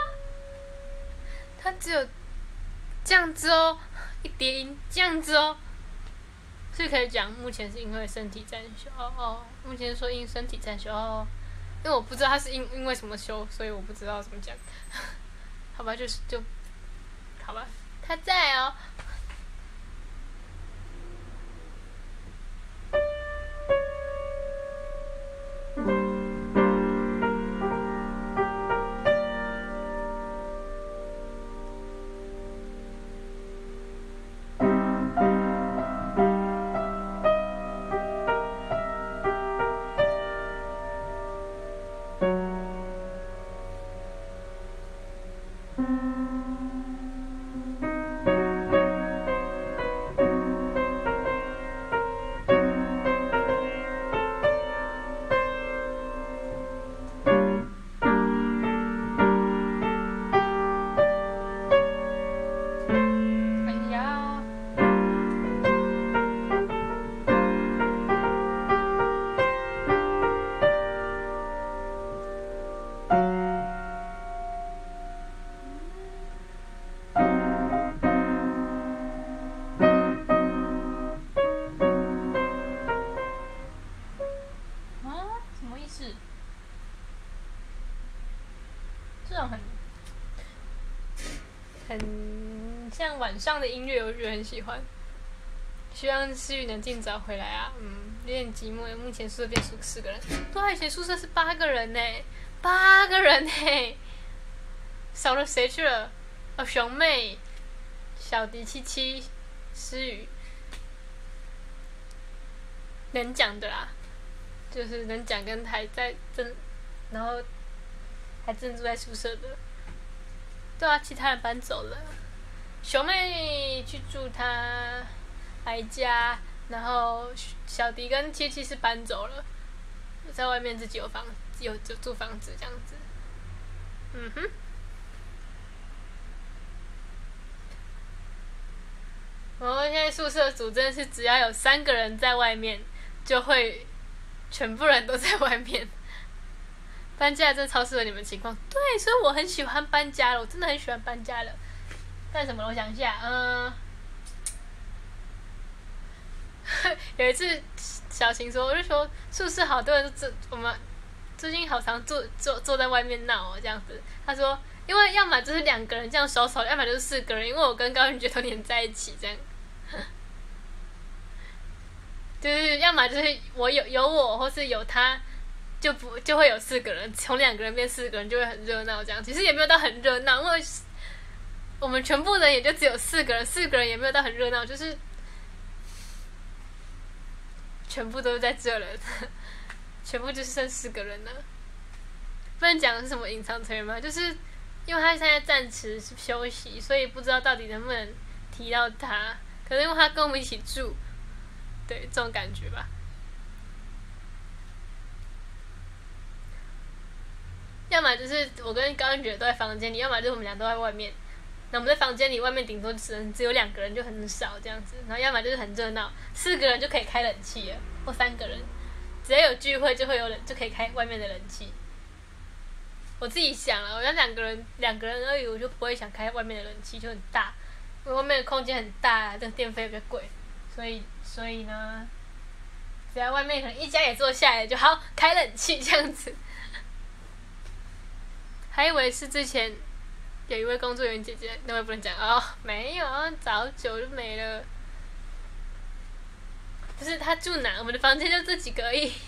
它只有这样子哦，一叠音这样子哦，所以可以讲目前是因为身体在休哦哦，目前说因身体在休哦，因为我不知道它是因因为什么休，所以我不知道怎么讲，好吧，就是就，好吧，它在哦。这种很很像晚上的音乐，我觉得很喜欢。希望思雨能尽早回来啊！嗯，有点寂寞。目前宿舍变四四个人，对啊，以前宿舍是八个人呢，八个人呢，少了谁去了？哦，熊妹、小迪、七七、思雨，能讲的啦，就是能讲跟还在正，然后还正住在宿舍的。对啊，其他人搬走了，熊妹去住她阿姨家，然后小迪跟七七是搬走了，在外面自己有房有就租房子这样子。嗯哼。然后现在宿舍组真的是只要有三个人在外面，就会全部人都在外面。 搬家真的超适合你们情况。对，所以我很喜欢搬家了，我真的很喜欢搬家了。干什么？我想一下，嗯、呃，有一次小晴说，我就说宿舍好多人坐，我们最近好常坐坐坐在外面闹哦，这样子。他说，因为要么就是两个人这样手手，要么就是四个人，因为我跟高云觉都黏在一起，这样。就是要么就是我有有我，或是有他。就不就会有四个人，从两个人变四个人就会很热闹，这样其实也没有到很热闹，因为我们全部人也就只有四个人，四个人也没有到很热闹，就是全部都在这了，全部就是剩四个人了。不能讲的是什么隐藏成员吗？就是因为他现在暂时休息，所以不知道到底能不能提到他，可能因为他跟我们一起住，对这种感觉吧。要么就是我跟高恩觉都在房间里，要么就是我们俩都在外面。那我们在房间里，外面顶多只能只有两个人，就很少这样子。然后要么就是很热闹，四个人就可以开冷气了，或三个人，只要有聚会就会有冷，就可以开外面的冷气。我自己想了，我要两个人，两个人而已，我就不会想开外面的冷气，就很大，因为外面的空间很大，这个电费比较贵，所以所以呢，只要外面可能一家也坐下来就好，开冷气这样子。还以为是之前有一位工作人员姐姐，那位不能讲哦，没有啊，早久就没了。不是她住哪？我们的房间就这几个而已。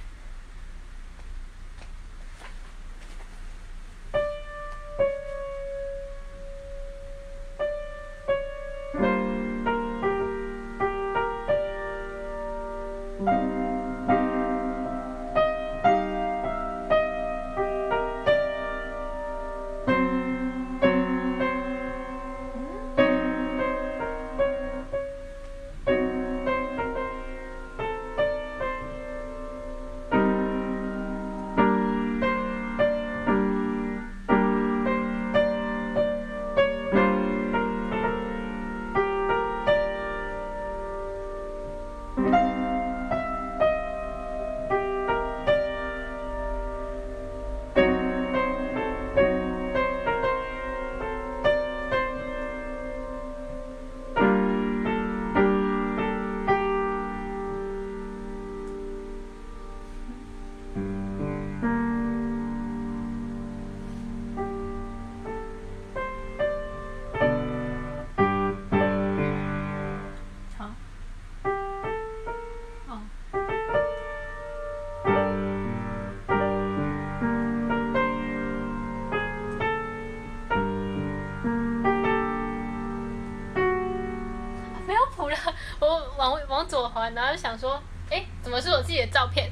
我往往左滑，然后就想说，哎，怎么是我自己的照片？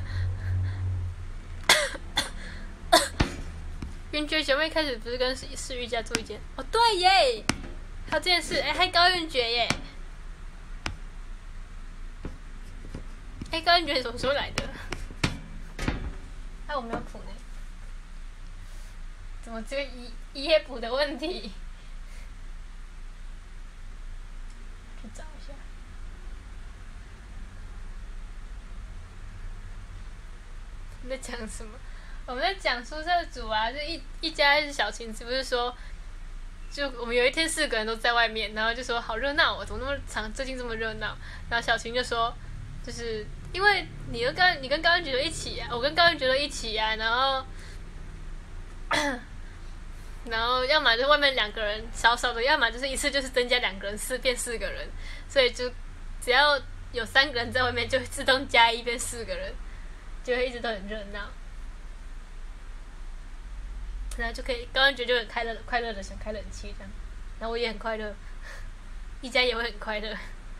云爵学妹开始不是跟世玉家住一间？哦，对耶，还有这件事，哎，还高云爵耶。哎，高云爵什么时候来的？哎，我没有谱呢，怎么只有一一页谱的问题？去找一下。我们在讲什么？我们在讲宿舍组啊，就一一家是小晴子，不是说，就我们有一天四个人都在外面，然后就说好热闹哦，怎么那么长，最近这么热闹？然后小晴就说，就是因为你跟高你跟高云觉得一起啊，我跟高云觉得一起啊，然后，然后要么就外面两个人少少的，要么就是一次就是增加两个人，四变四个人，所以就只要有三个人在外面，就会自动加一变四个人，就会一直都很热闹。然后就可以，高恩觉就很快乐，快乐的想开冷气这样，然后我也很快乐，一家也会很快乐。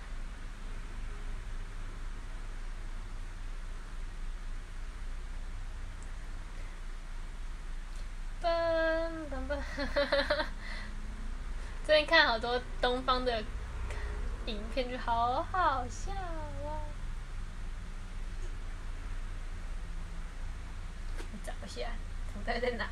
嘣嘣嘣！最近看好多东方的影片，就好好笑啊！我找一下，图在在哪？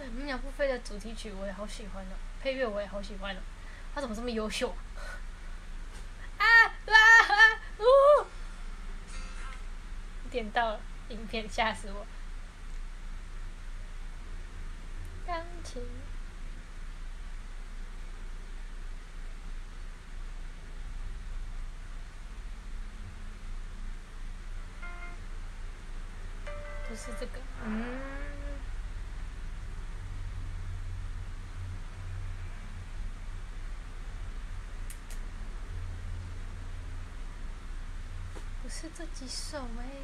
鸣鸟不飞的主题曲我也好喜欢哦，配乐我也好喜欢哦，他怎么这么优秀啊？啊啊啊！呜！点到了影片，吓死我！钢琴。不是这个，嗯。不是这几首哎、欸，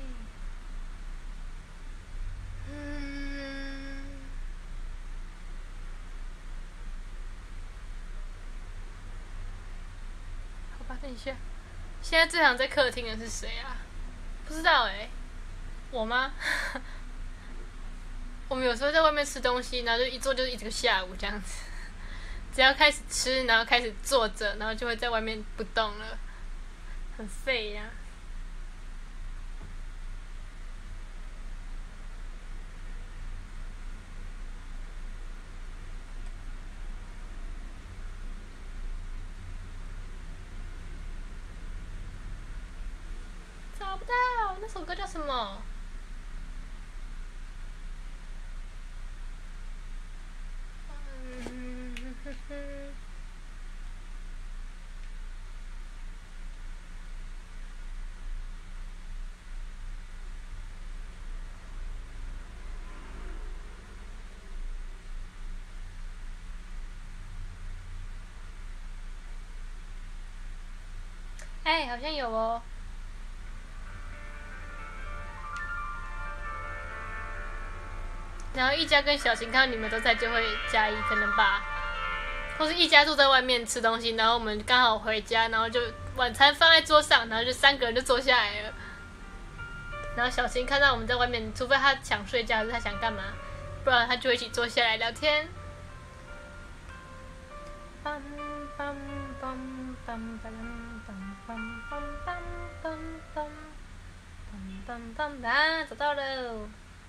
嗯，好吧，等一下，现在最常在客厅的是谁啊？不知道哎、欸，我吗？我们有时候在外面吃东西，然后就一坐就一整个下午这样子。只要开始吃，然后开始坐着，然后就会在外面不动了，很废呀、啊。找不到那首歌叫什么？嗯哼哼哼。哎、欸，好像有哦。然后一家跟小晴看到你们都在，就会加一，可能吧。或是一家坐在外面吃东西，然后我们刚好回家，然后就晚餐放在桌上，然后就三个人就坐下来了。然后小晴看到我们在外面，除非他想睡觉，还是他想干嘛，不然他就会一起坐下来聊天。梆梆梆梆梆梆梆梆梆梆梆梆梆啊，找到了。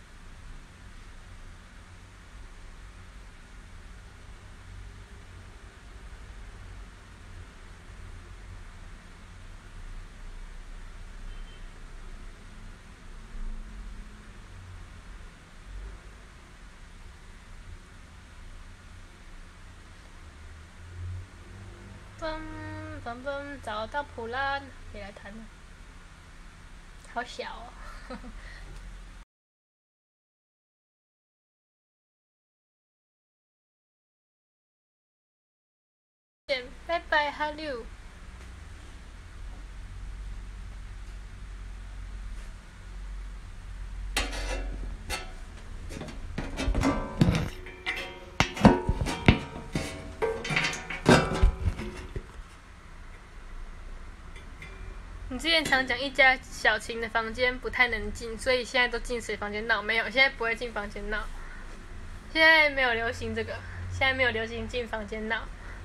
嘣嘣嘣，找到谱啦！你来弹了，好小哦。呵呵拜拜，哈六。你之前常讲一家小晴的房间不太能进，所以现在都进谁房间闹？没有，现在不会进房间闹。现在没有流行这个，现在没有流行进房间闹。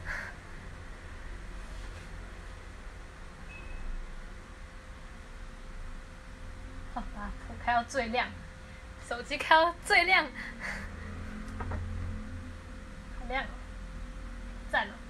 好吧，开到最亮，手机开到最亮，好亮哦，赞哦。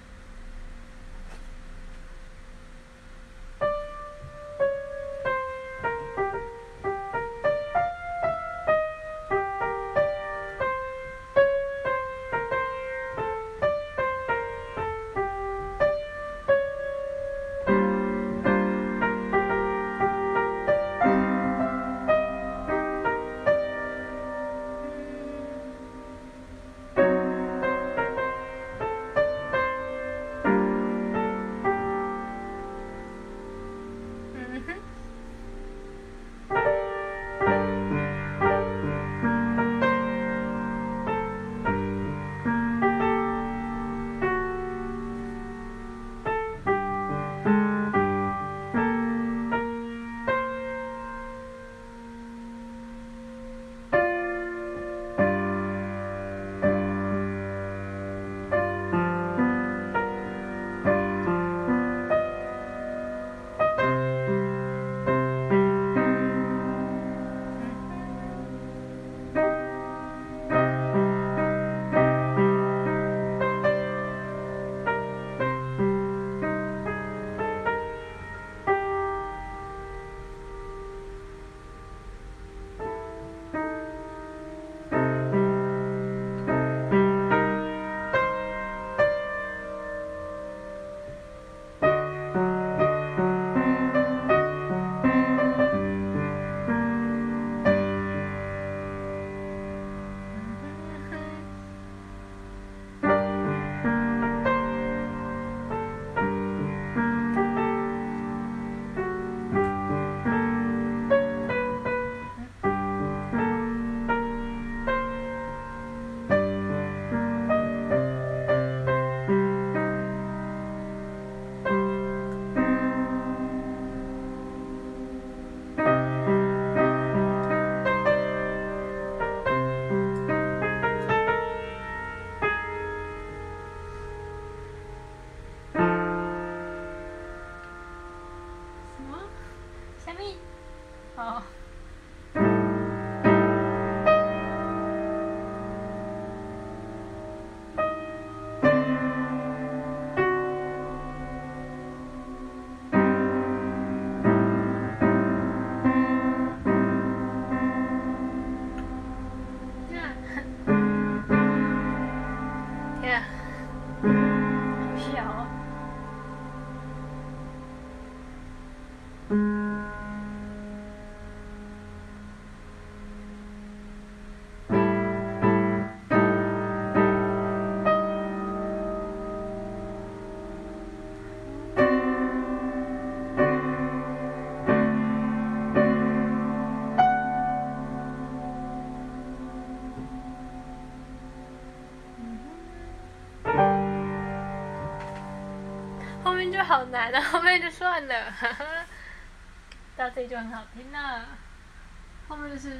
难啊，后面就算了，哈哈。到这里就很好听了，后面就是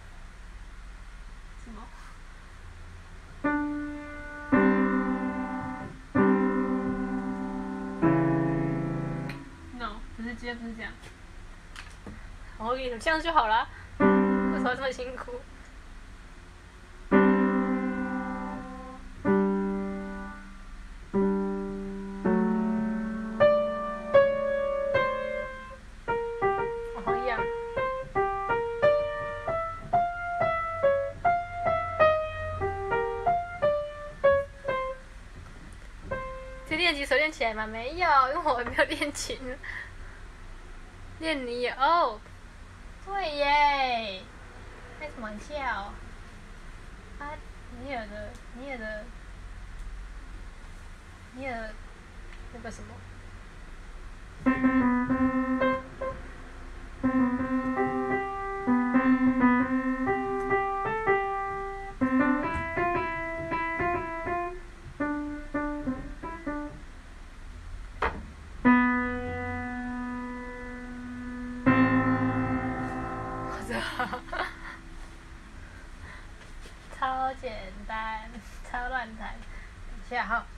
什么？No， 不是，直接不是这样。我给你这样就好了，为什么这么辛苦？是练习手练起来吗？没有，因为我没有练琴。练尼尔哦，对耶，开什么玩笑？啊，尼尔的尼尔的尼尔那个什么？超简单，超乱弹。等一下哈，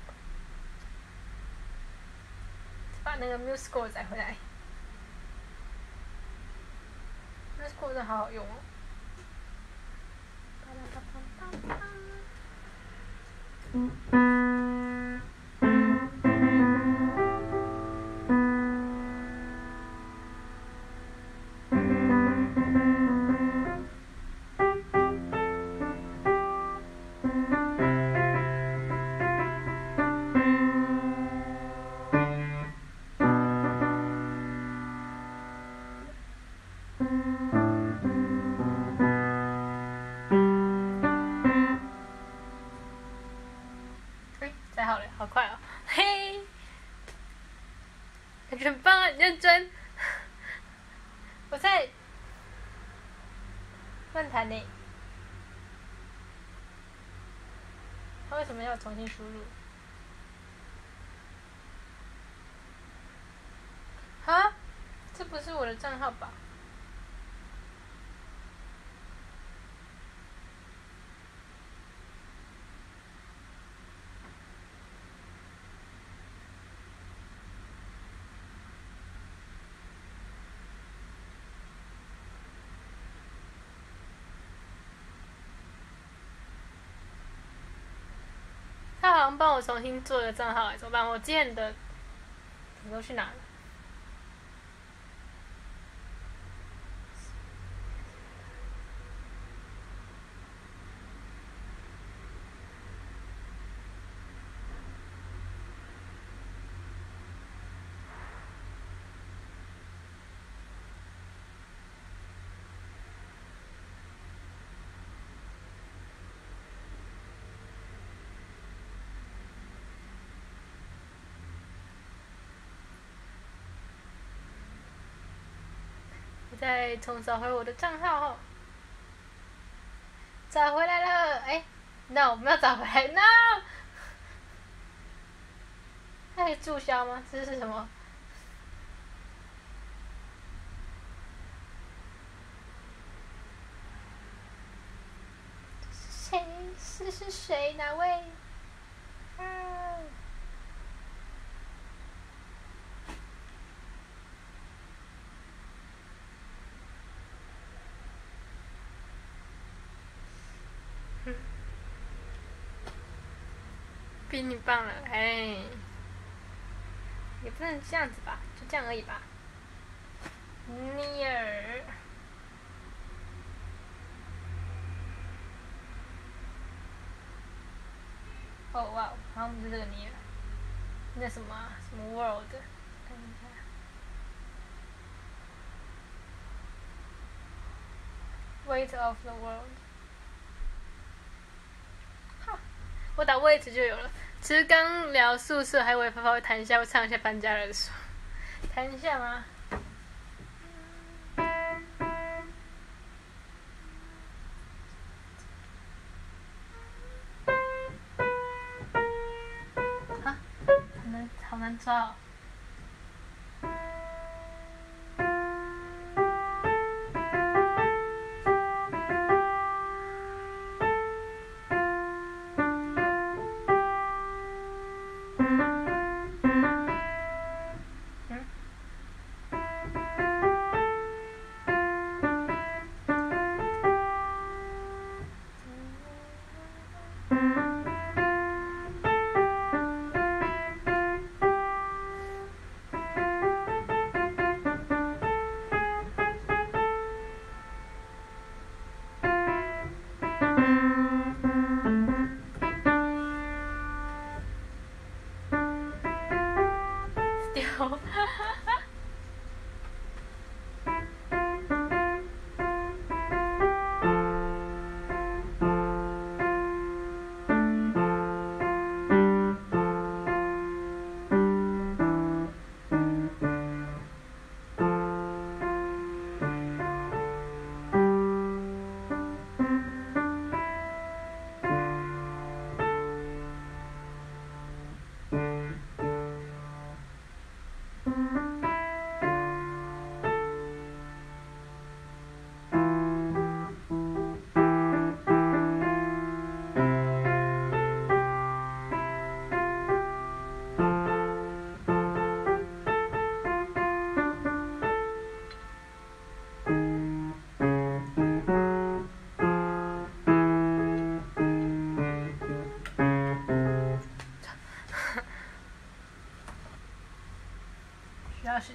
把那个 MuseScore 载回来。MuseScore 真的好好用哦。载好了，好快哦！嘿，感觉很棒啊，很认真。我在乱弹呢。他为什么要重新输入？啊？这不是我的账号吧？他好像帮我重新做了账号，怎么办？我之前的你都去哪了？我再重找回我的账号哦。找回来了，哎 ，no， 没有找回来 ，no。它可以注销吗？这是什么？谁？是是谁？哪位？啊！比你棒了，哎，也不能这样子吧，就这样而已吧。尼尔，哦哇，好像不是这个尼尔，那什么、啊、什么 world， 看一下 ，weight of the world。哈，我打位置就有了。其实刚聊宿舍，还以为发发会弹一下，会唱一下搬家人说，弹一下吗？啊，好难，好难抓哦。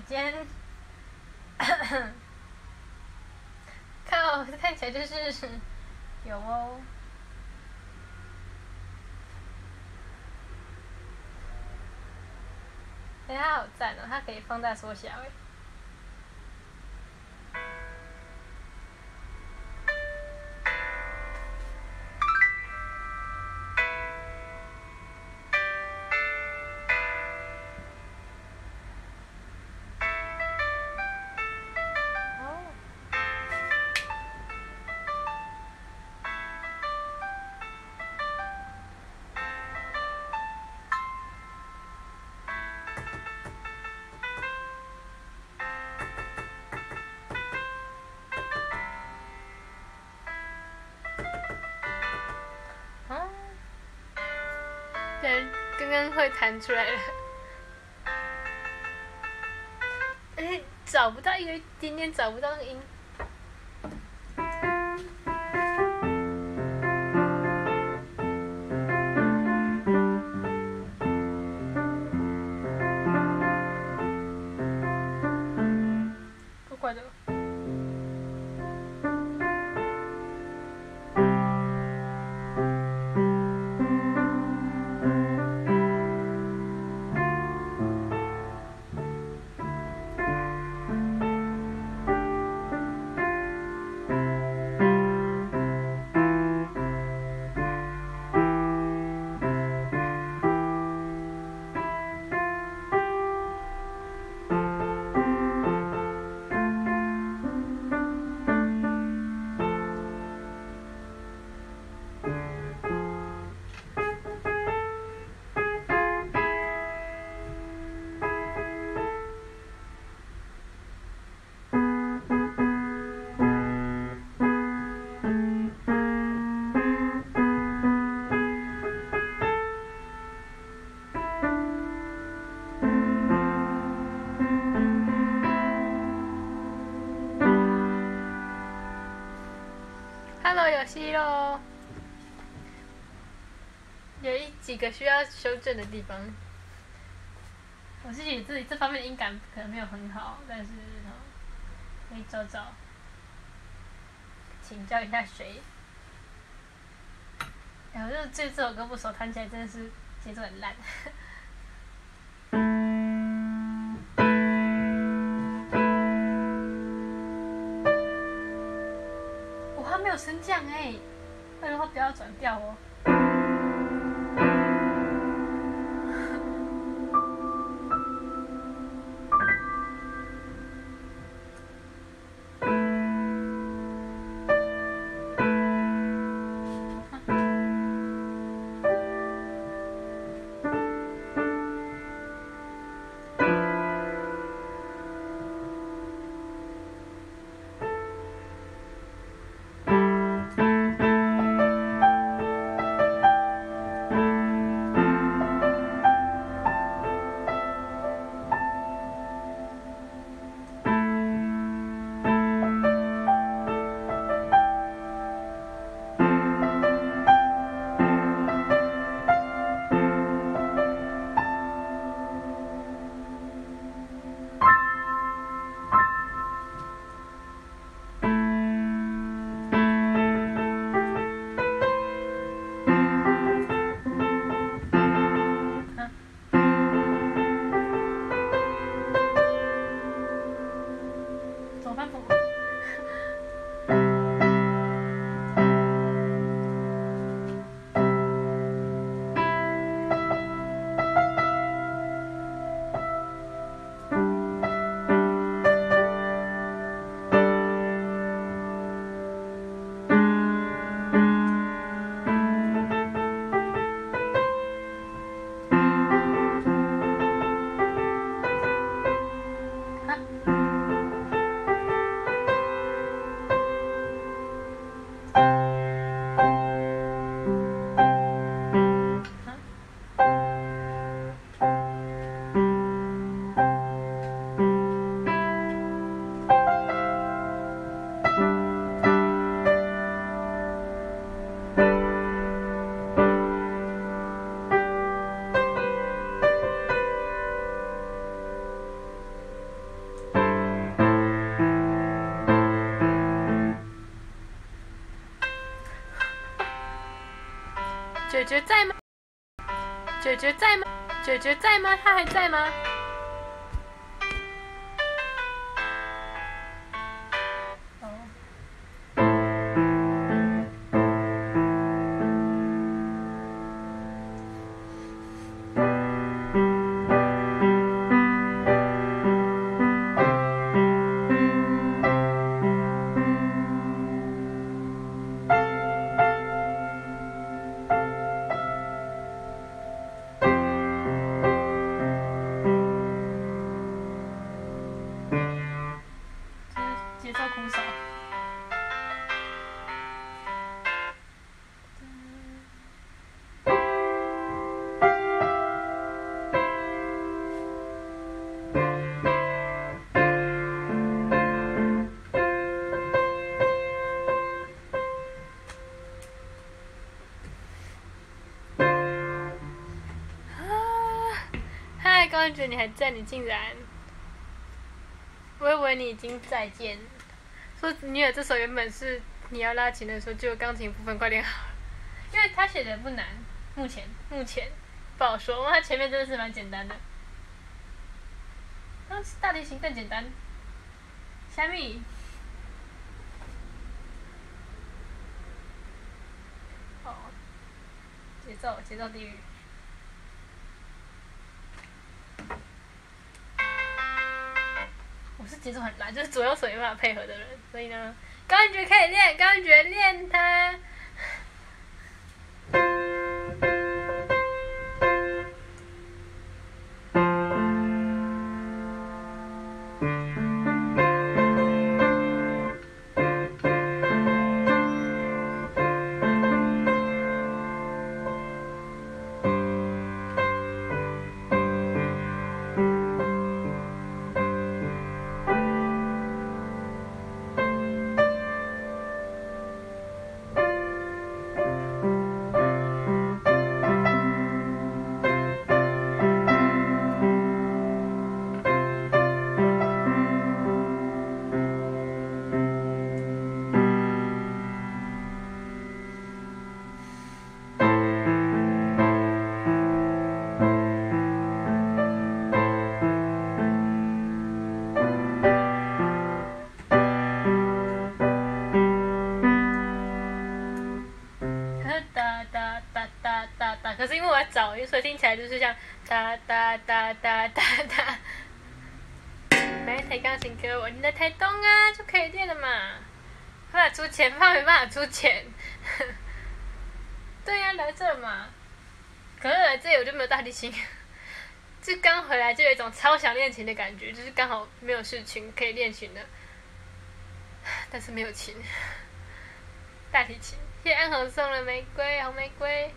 今天看看起来就是有哦。哎、欸，它好赞哦，它可以放大缩小哎。对，刚刚会弹出来了。哎，找不到，有一点点找不到那个音。怪怪的。Hello， 有希咯。有一几个需要修正的地方。我自己自己这方面的音感可能没有很好，但是可以找找，请教一下谁。哎，我就对这首歌不熟，弹起来真的是节奏很烂。我还没有升降哎，不然的话不要转调哦。 姐姐在吗？姐姐在吗？姐姐在吗？她还在吗？节奏鼓手。嗨，高恩觉你还在？你竟然，我以为你已经再见。说你有这首原本是你要拉琴的时候，就钢琴部分快练好了，因为他写的不难，目前目前不好说，因为他前面真的是蛮简单的。那大提琴更简单。虾米？哦，节奏节奏地狱。我是节奏很烂，就是左右手没办法配合的人，所以呢，高音觉可以练，高音觉练它。可是因为我要找音，所以听起来就是像哒哒哒哒哒哒。来台钢琴给我，你来台东啊就可以练了嘛。爸爸出钱，爸爸没办法出钱。对呀、啊，来这嘛。可是来这里我就没有大提琴，就刚回来就有一种超想练琴的感觉，就是刚好没有事情可以练琴的，但是没有琴。大提琴，谢谢安和送的玫瑰，红玫瑰。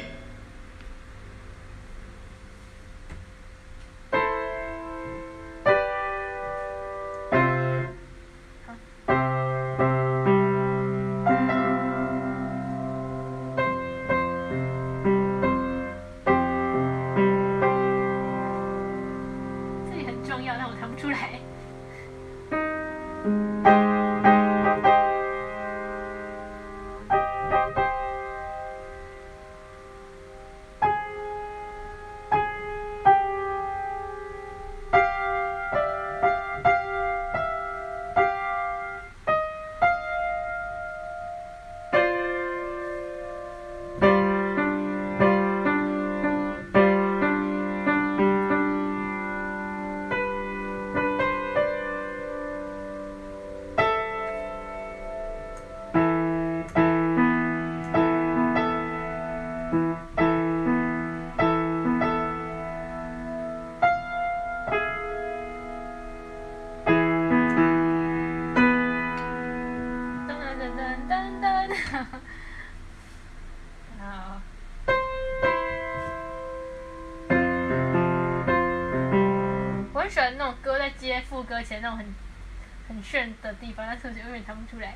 我很喜欢那种歌在接副歌前那种很很炫的地方，但是我永远弹不出来。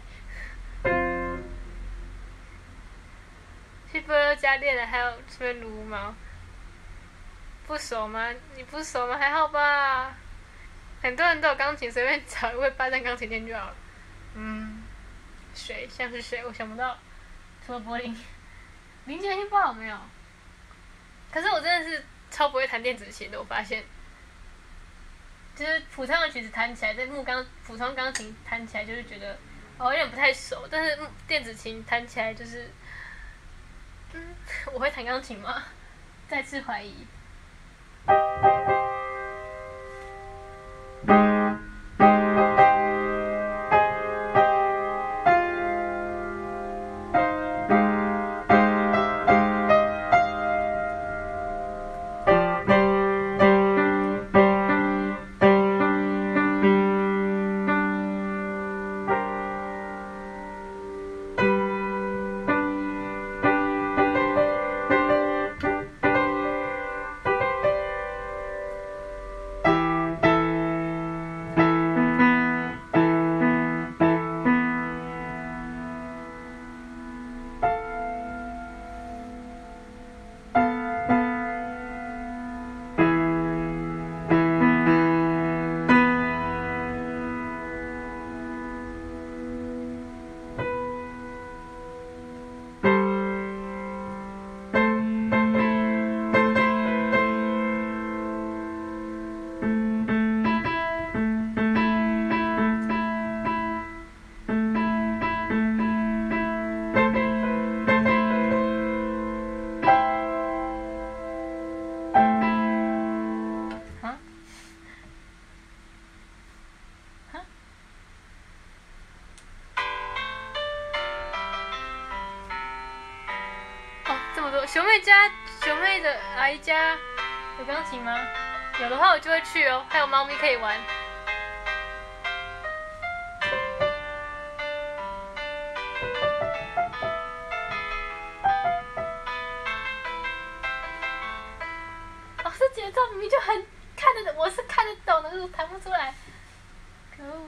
去波多家练的还有这边撸毛，不熟吗？你不熟吗？还好吧。很多人都有钢琴，随便找一位霸占钢琴练就好了。嗯，谁像是谁？我想不到，除了柏林。 零节音不好没有。可是我真的是超不会弹电子琴的，我发现。就是普通的曲子弹起来，在木钢普通钢琴弹起来，就是觉得哦有点不太熟，但是电子琴弹起来就是，嗯，我会弹钢琴吗？再次怀疑。熊妹家，熊妹的阿姨家有钢琴吗？有的话我就会去哦，还有猫咪可以玩。老师节奏明明就很看得懂，我是看得懂的，可是我弹不出来，可恶。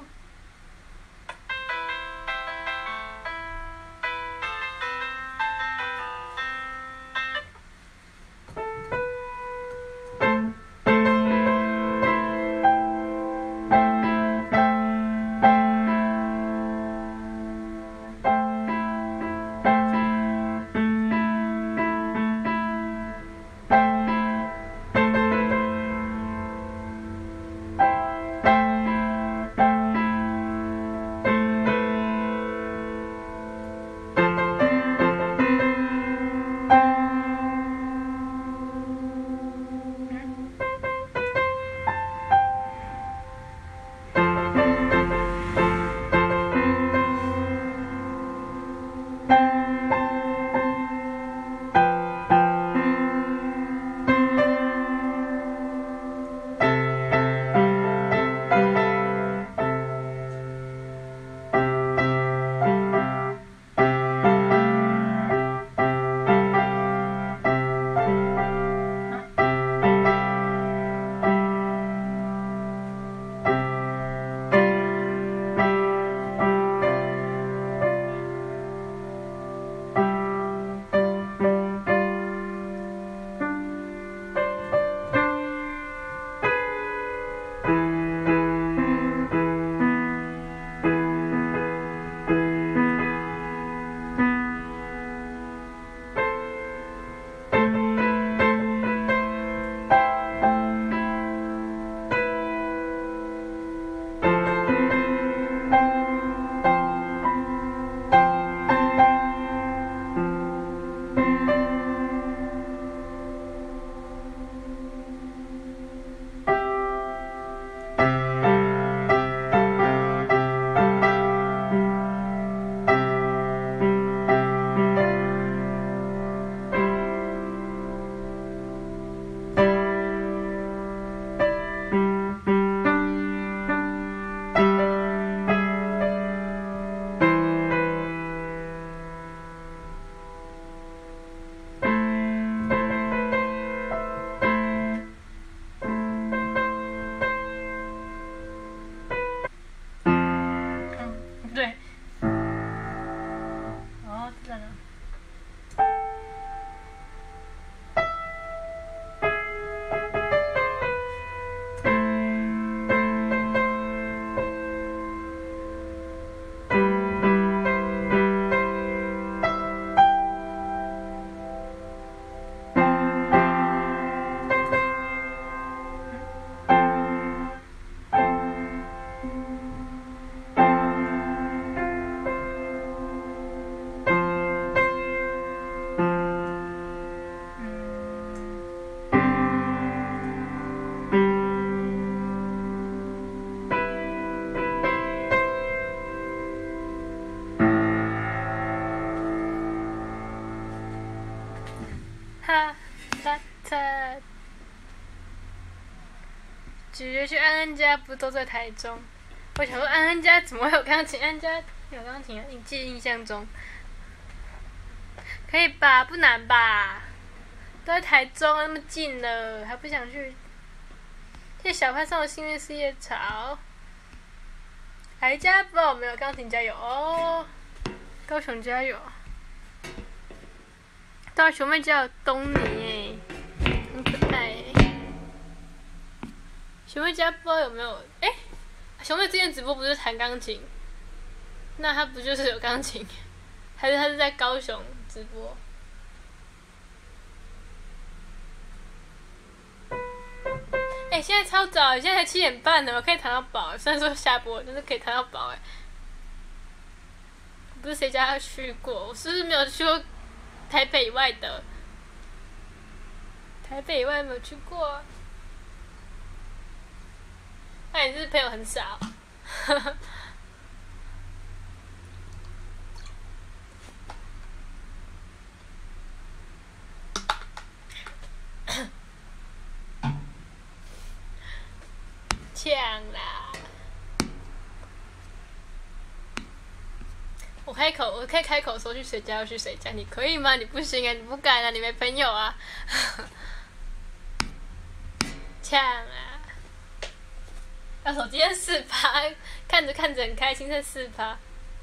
哈哈哈。直接去安安家，不都在台中？我想说安安家怎么会有钢琴？安安家有钢琴啊？你记印象中可以吧？不难吧？都在台中那么近了，还不想去？谢谢小潘送的幸运事业草。来家不知道有没有钢琴家有哦，高雄家有。大熊妹家有东尼耶，很可爱耶。熊妹家不知道有没有？哎、欸，熊妹之前直播不是弹钢琴？那她不就是有钢琴？还是她是在高雄直播？哎、欸，现在超早，现在才七点半呢，我可以弹到饱。虽然说下播，但是可以弹到饱哎。不是谁家去过？我是不是没有去过台北以外的？台北以外没有去过、啊。那你是朋友很少。呛啦！我开口，我可以开口说去谁家要去谁家，你可以吗？你不行啊，你不敢啊，你没朋友啊。呛啊！要手机在四趴，看着看着很开心，在四趴。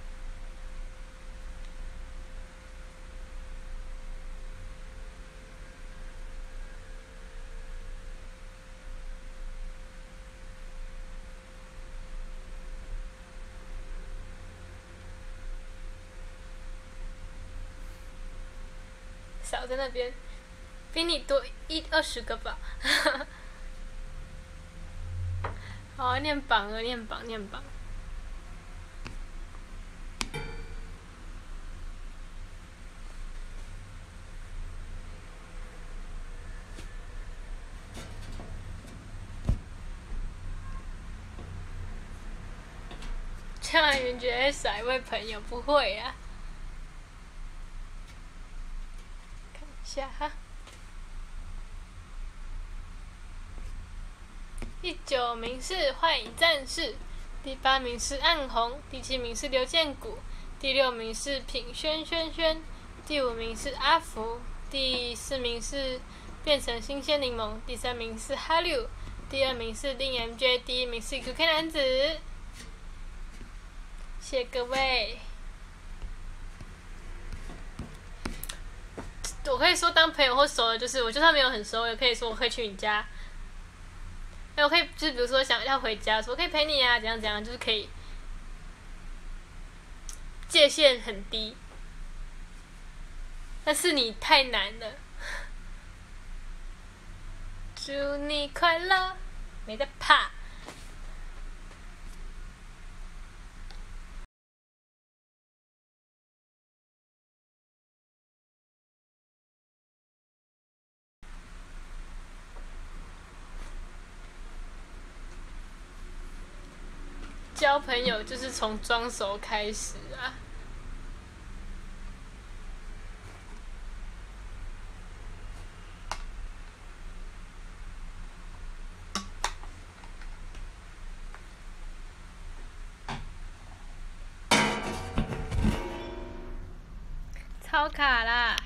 少在那边，比你多一二十个吧。好，念榜了，念榜，念榜。这样云觉得少一位朋友不会啊？看一下哈。第九名是幻影战士，第八名是暗红，第七名是刘建谷，第六名是品轩轩轩，第五名是阿福，第四名是变成新鲜柠檬，第三名是哈六，第二名是令 M J， 第一名是 Q K 男子。谢谢各位。我可以说当朋友或熟的，就是我就算没有很熟，也可以说我可以去你家。哎，我可以就是比如说想要回家，说可以陪你啊，怎样怎样，就是可以，界限很低。但是你太难了。祝你快乐，没得怕。交朋友就是从装熟开始啊。超卡啦！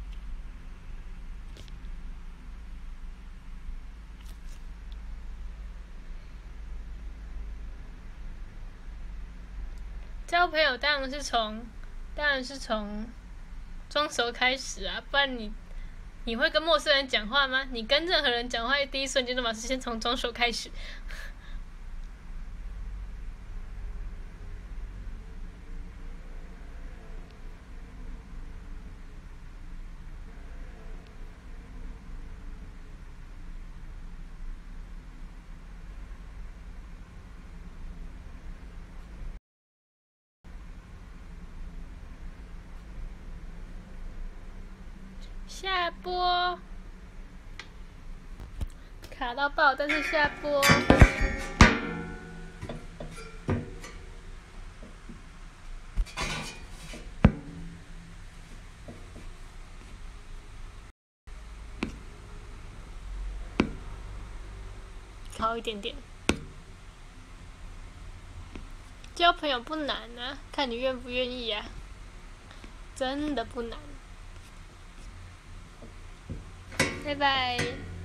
交朋友当然是从，当然是从装熟开始啊，不然你你会跟陌生人讲话吗？你跟任何人讲话，第一瞬间都嘛是先从装熟开始。下播，卡到爆，但是下播。 好一点点。交朋友不难啊，看你愿不愿意啊，真的不难。拜拜。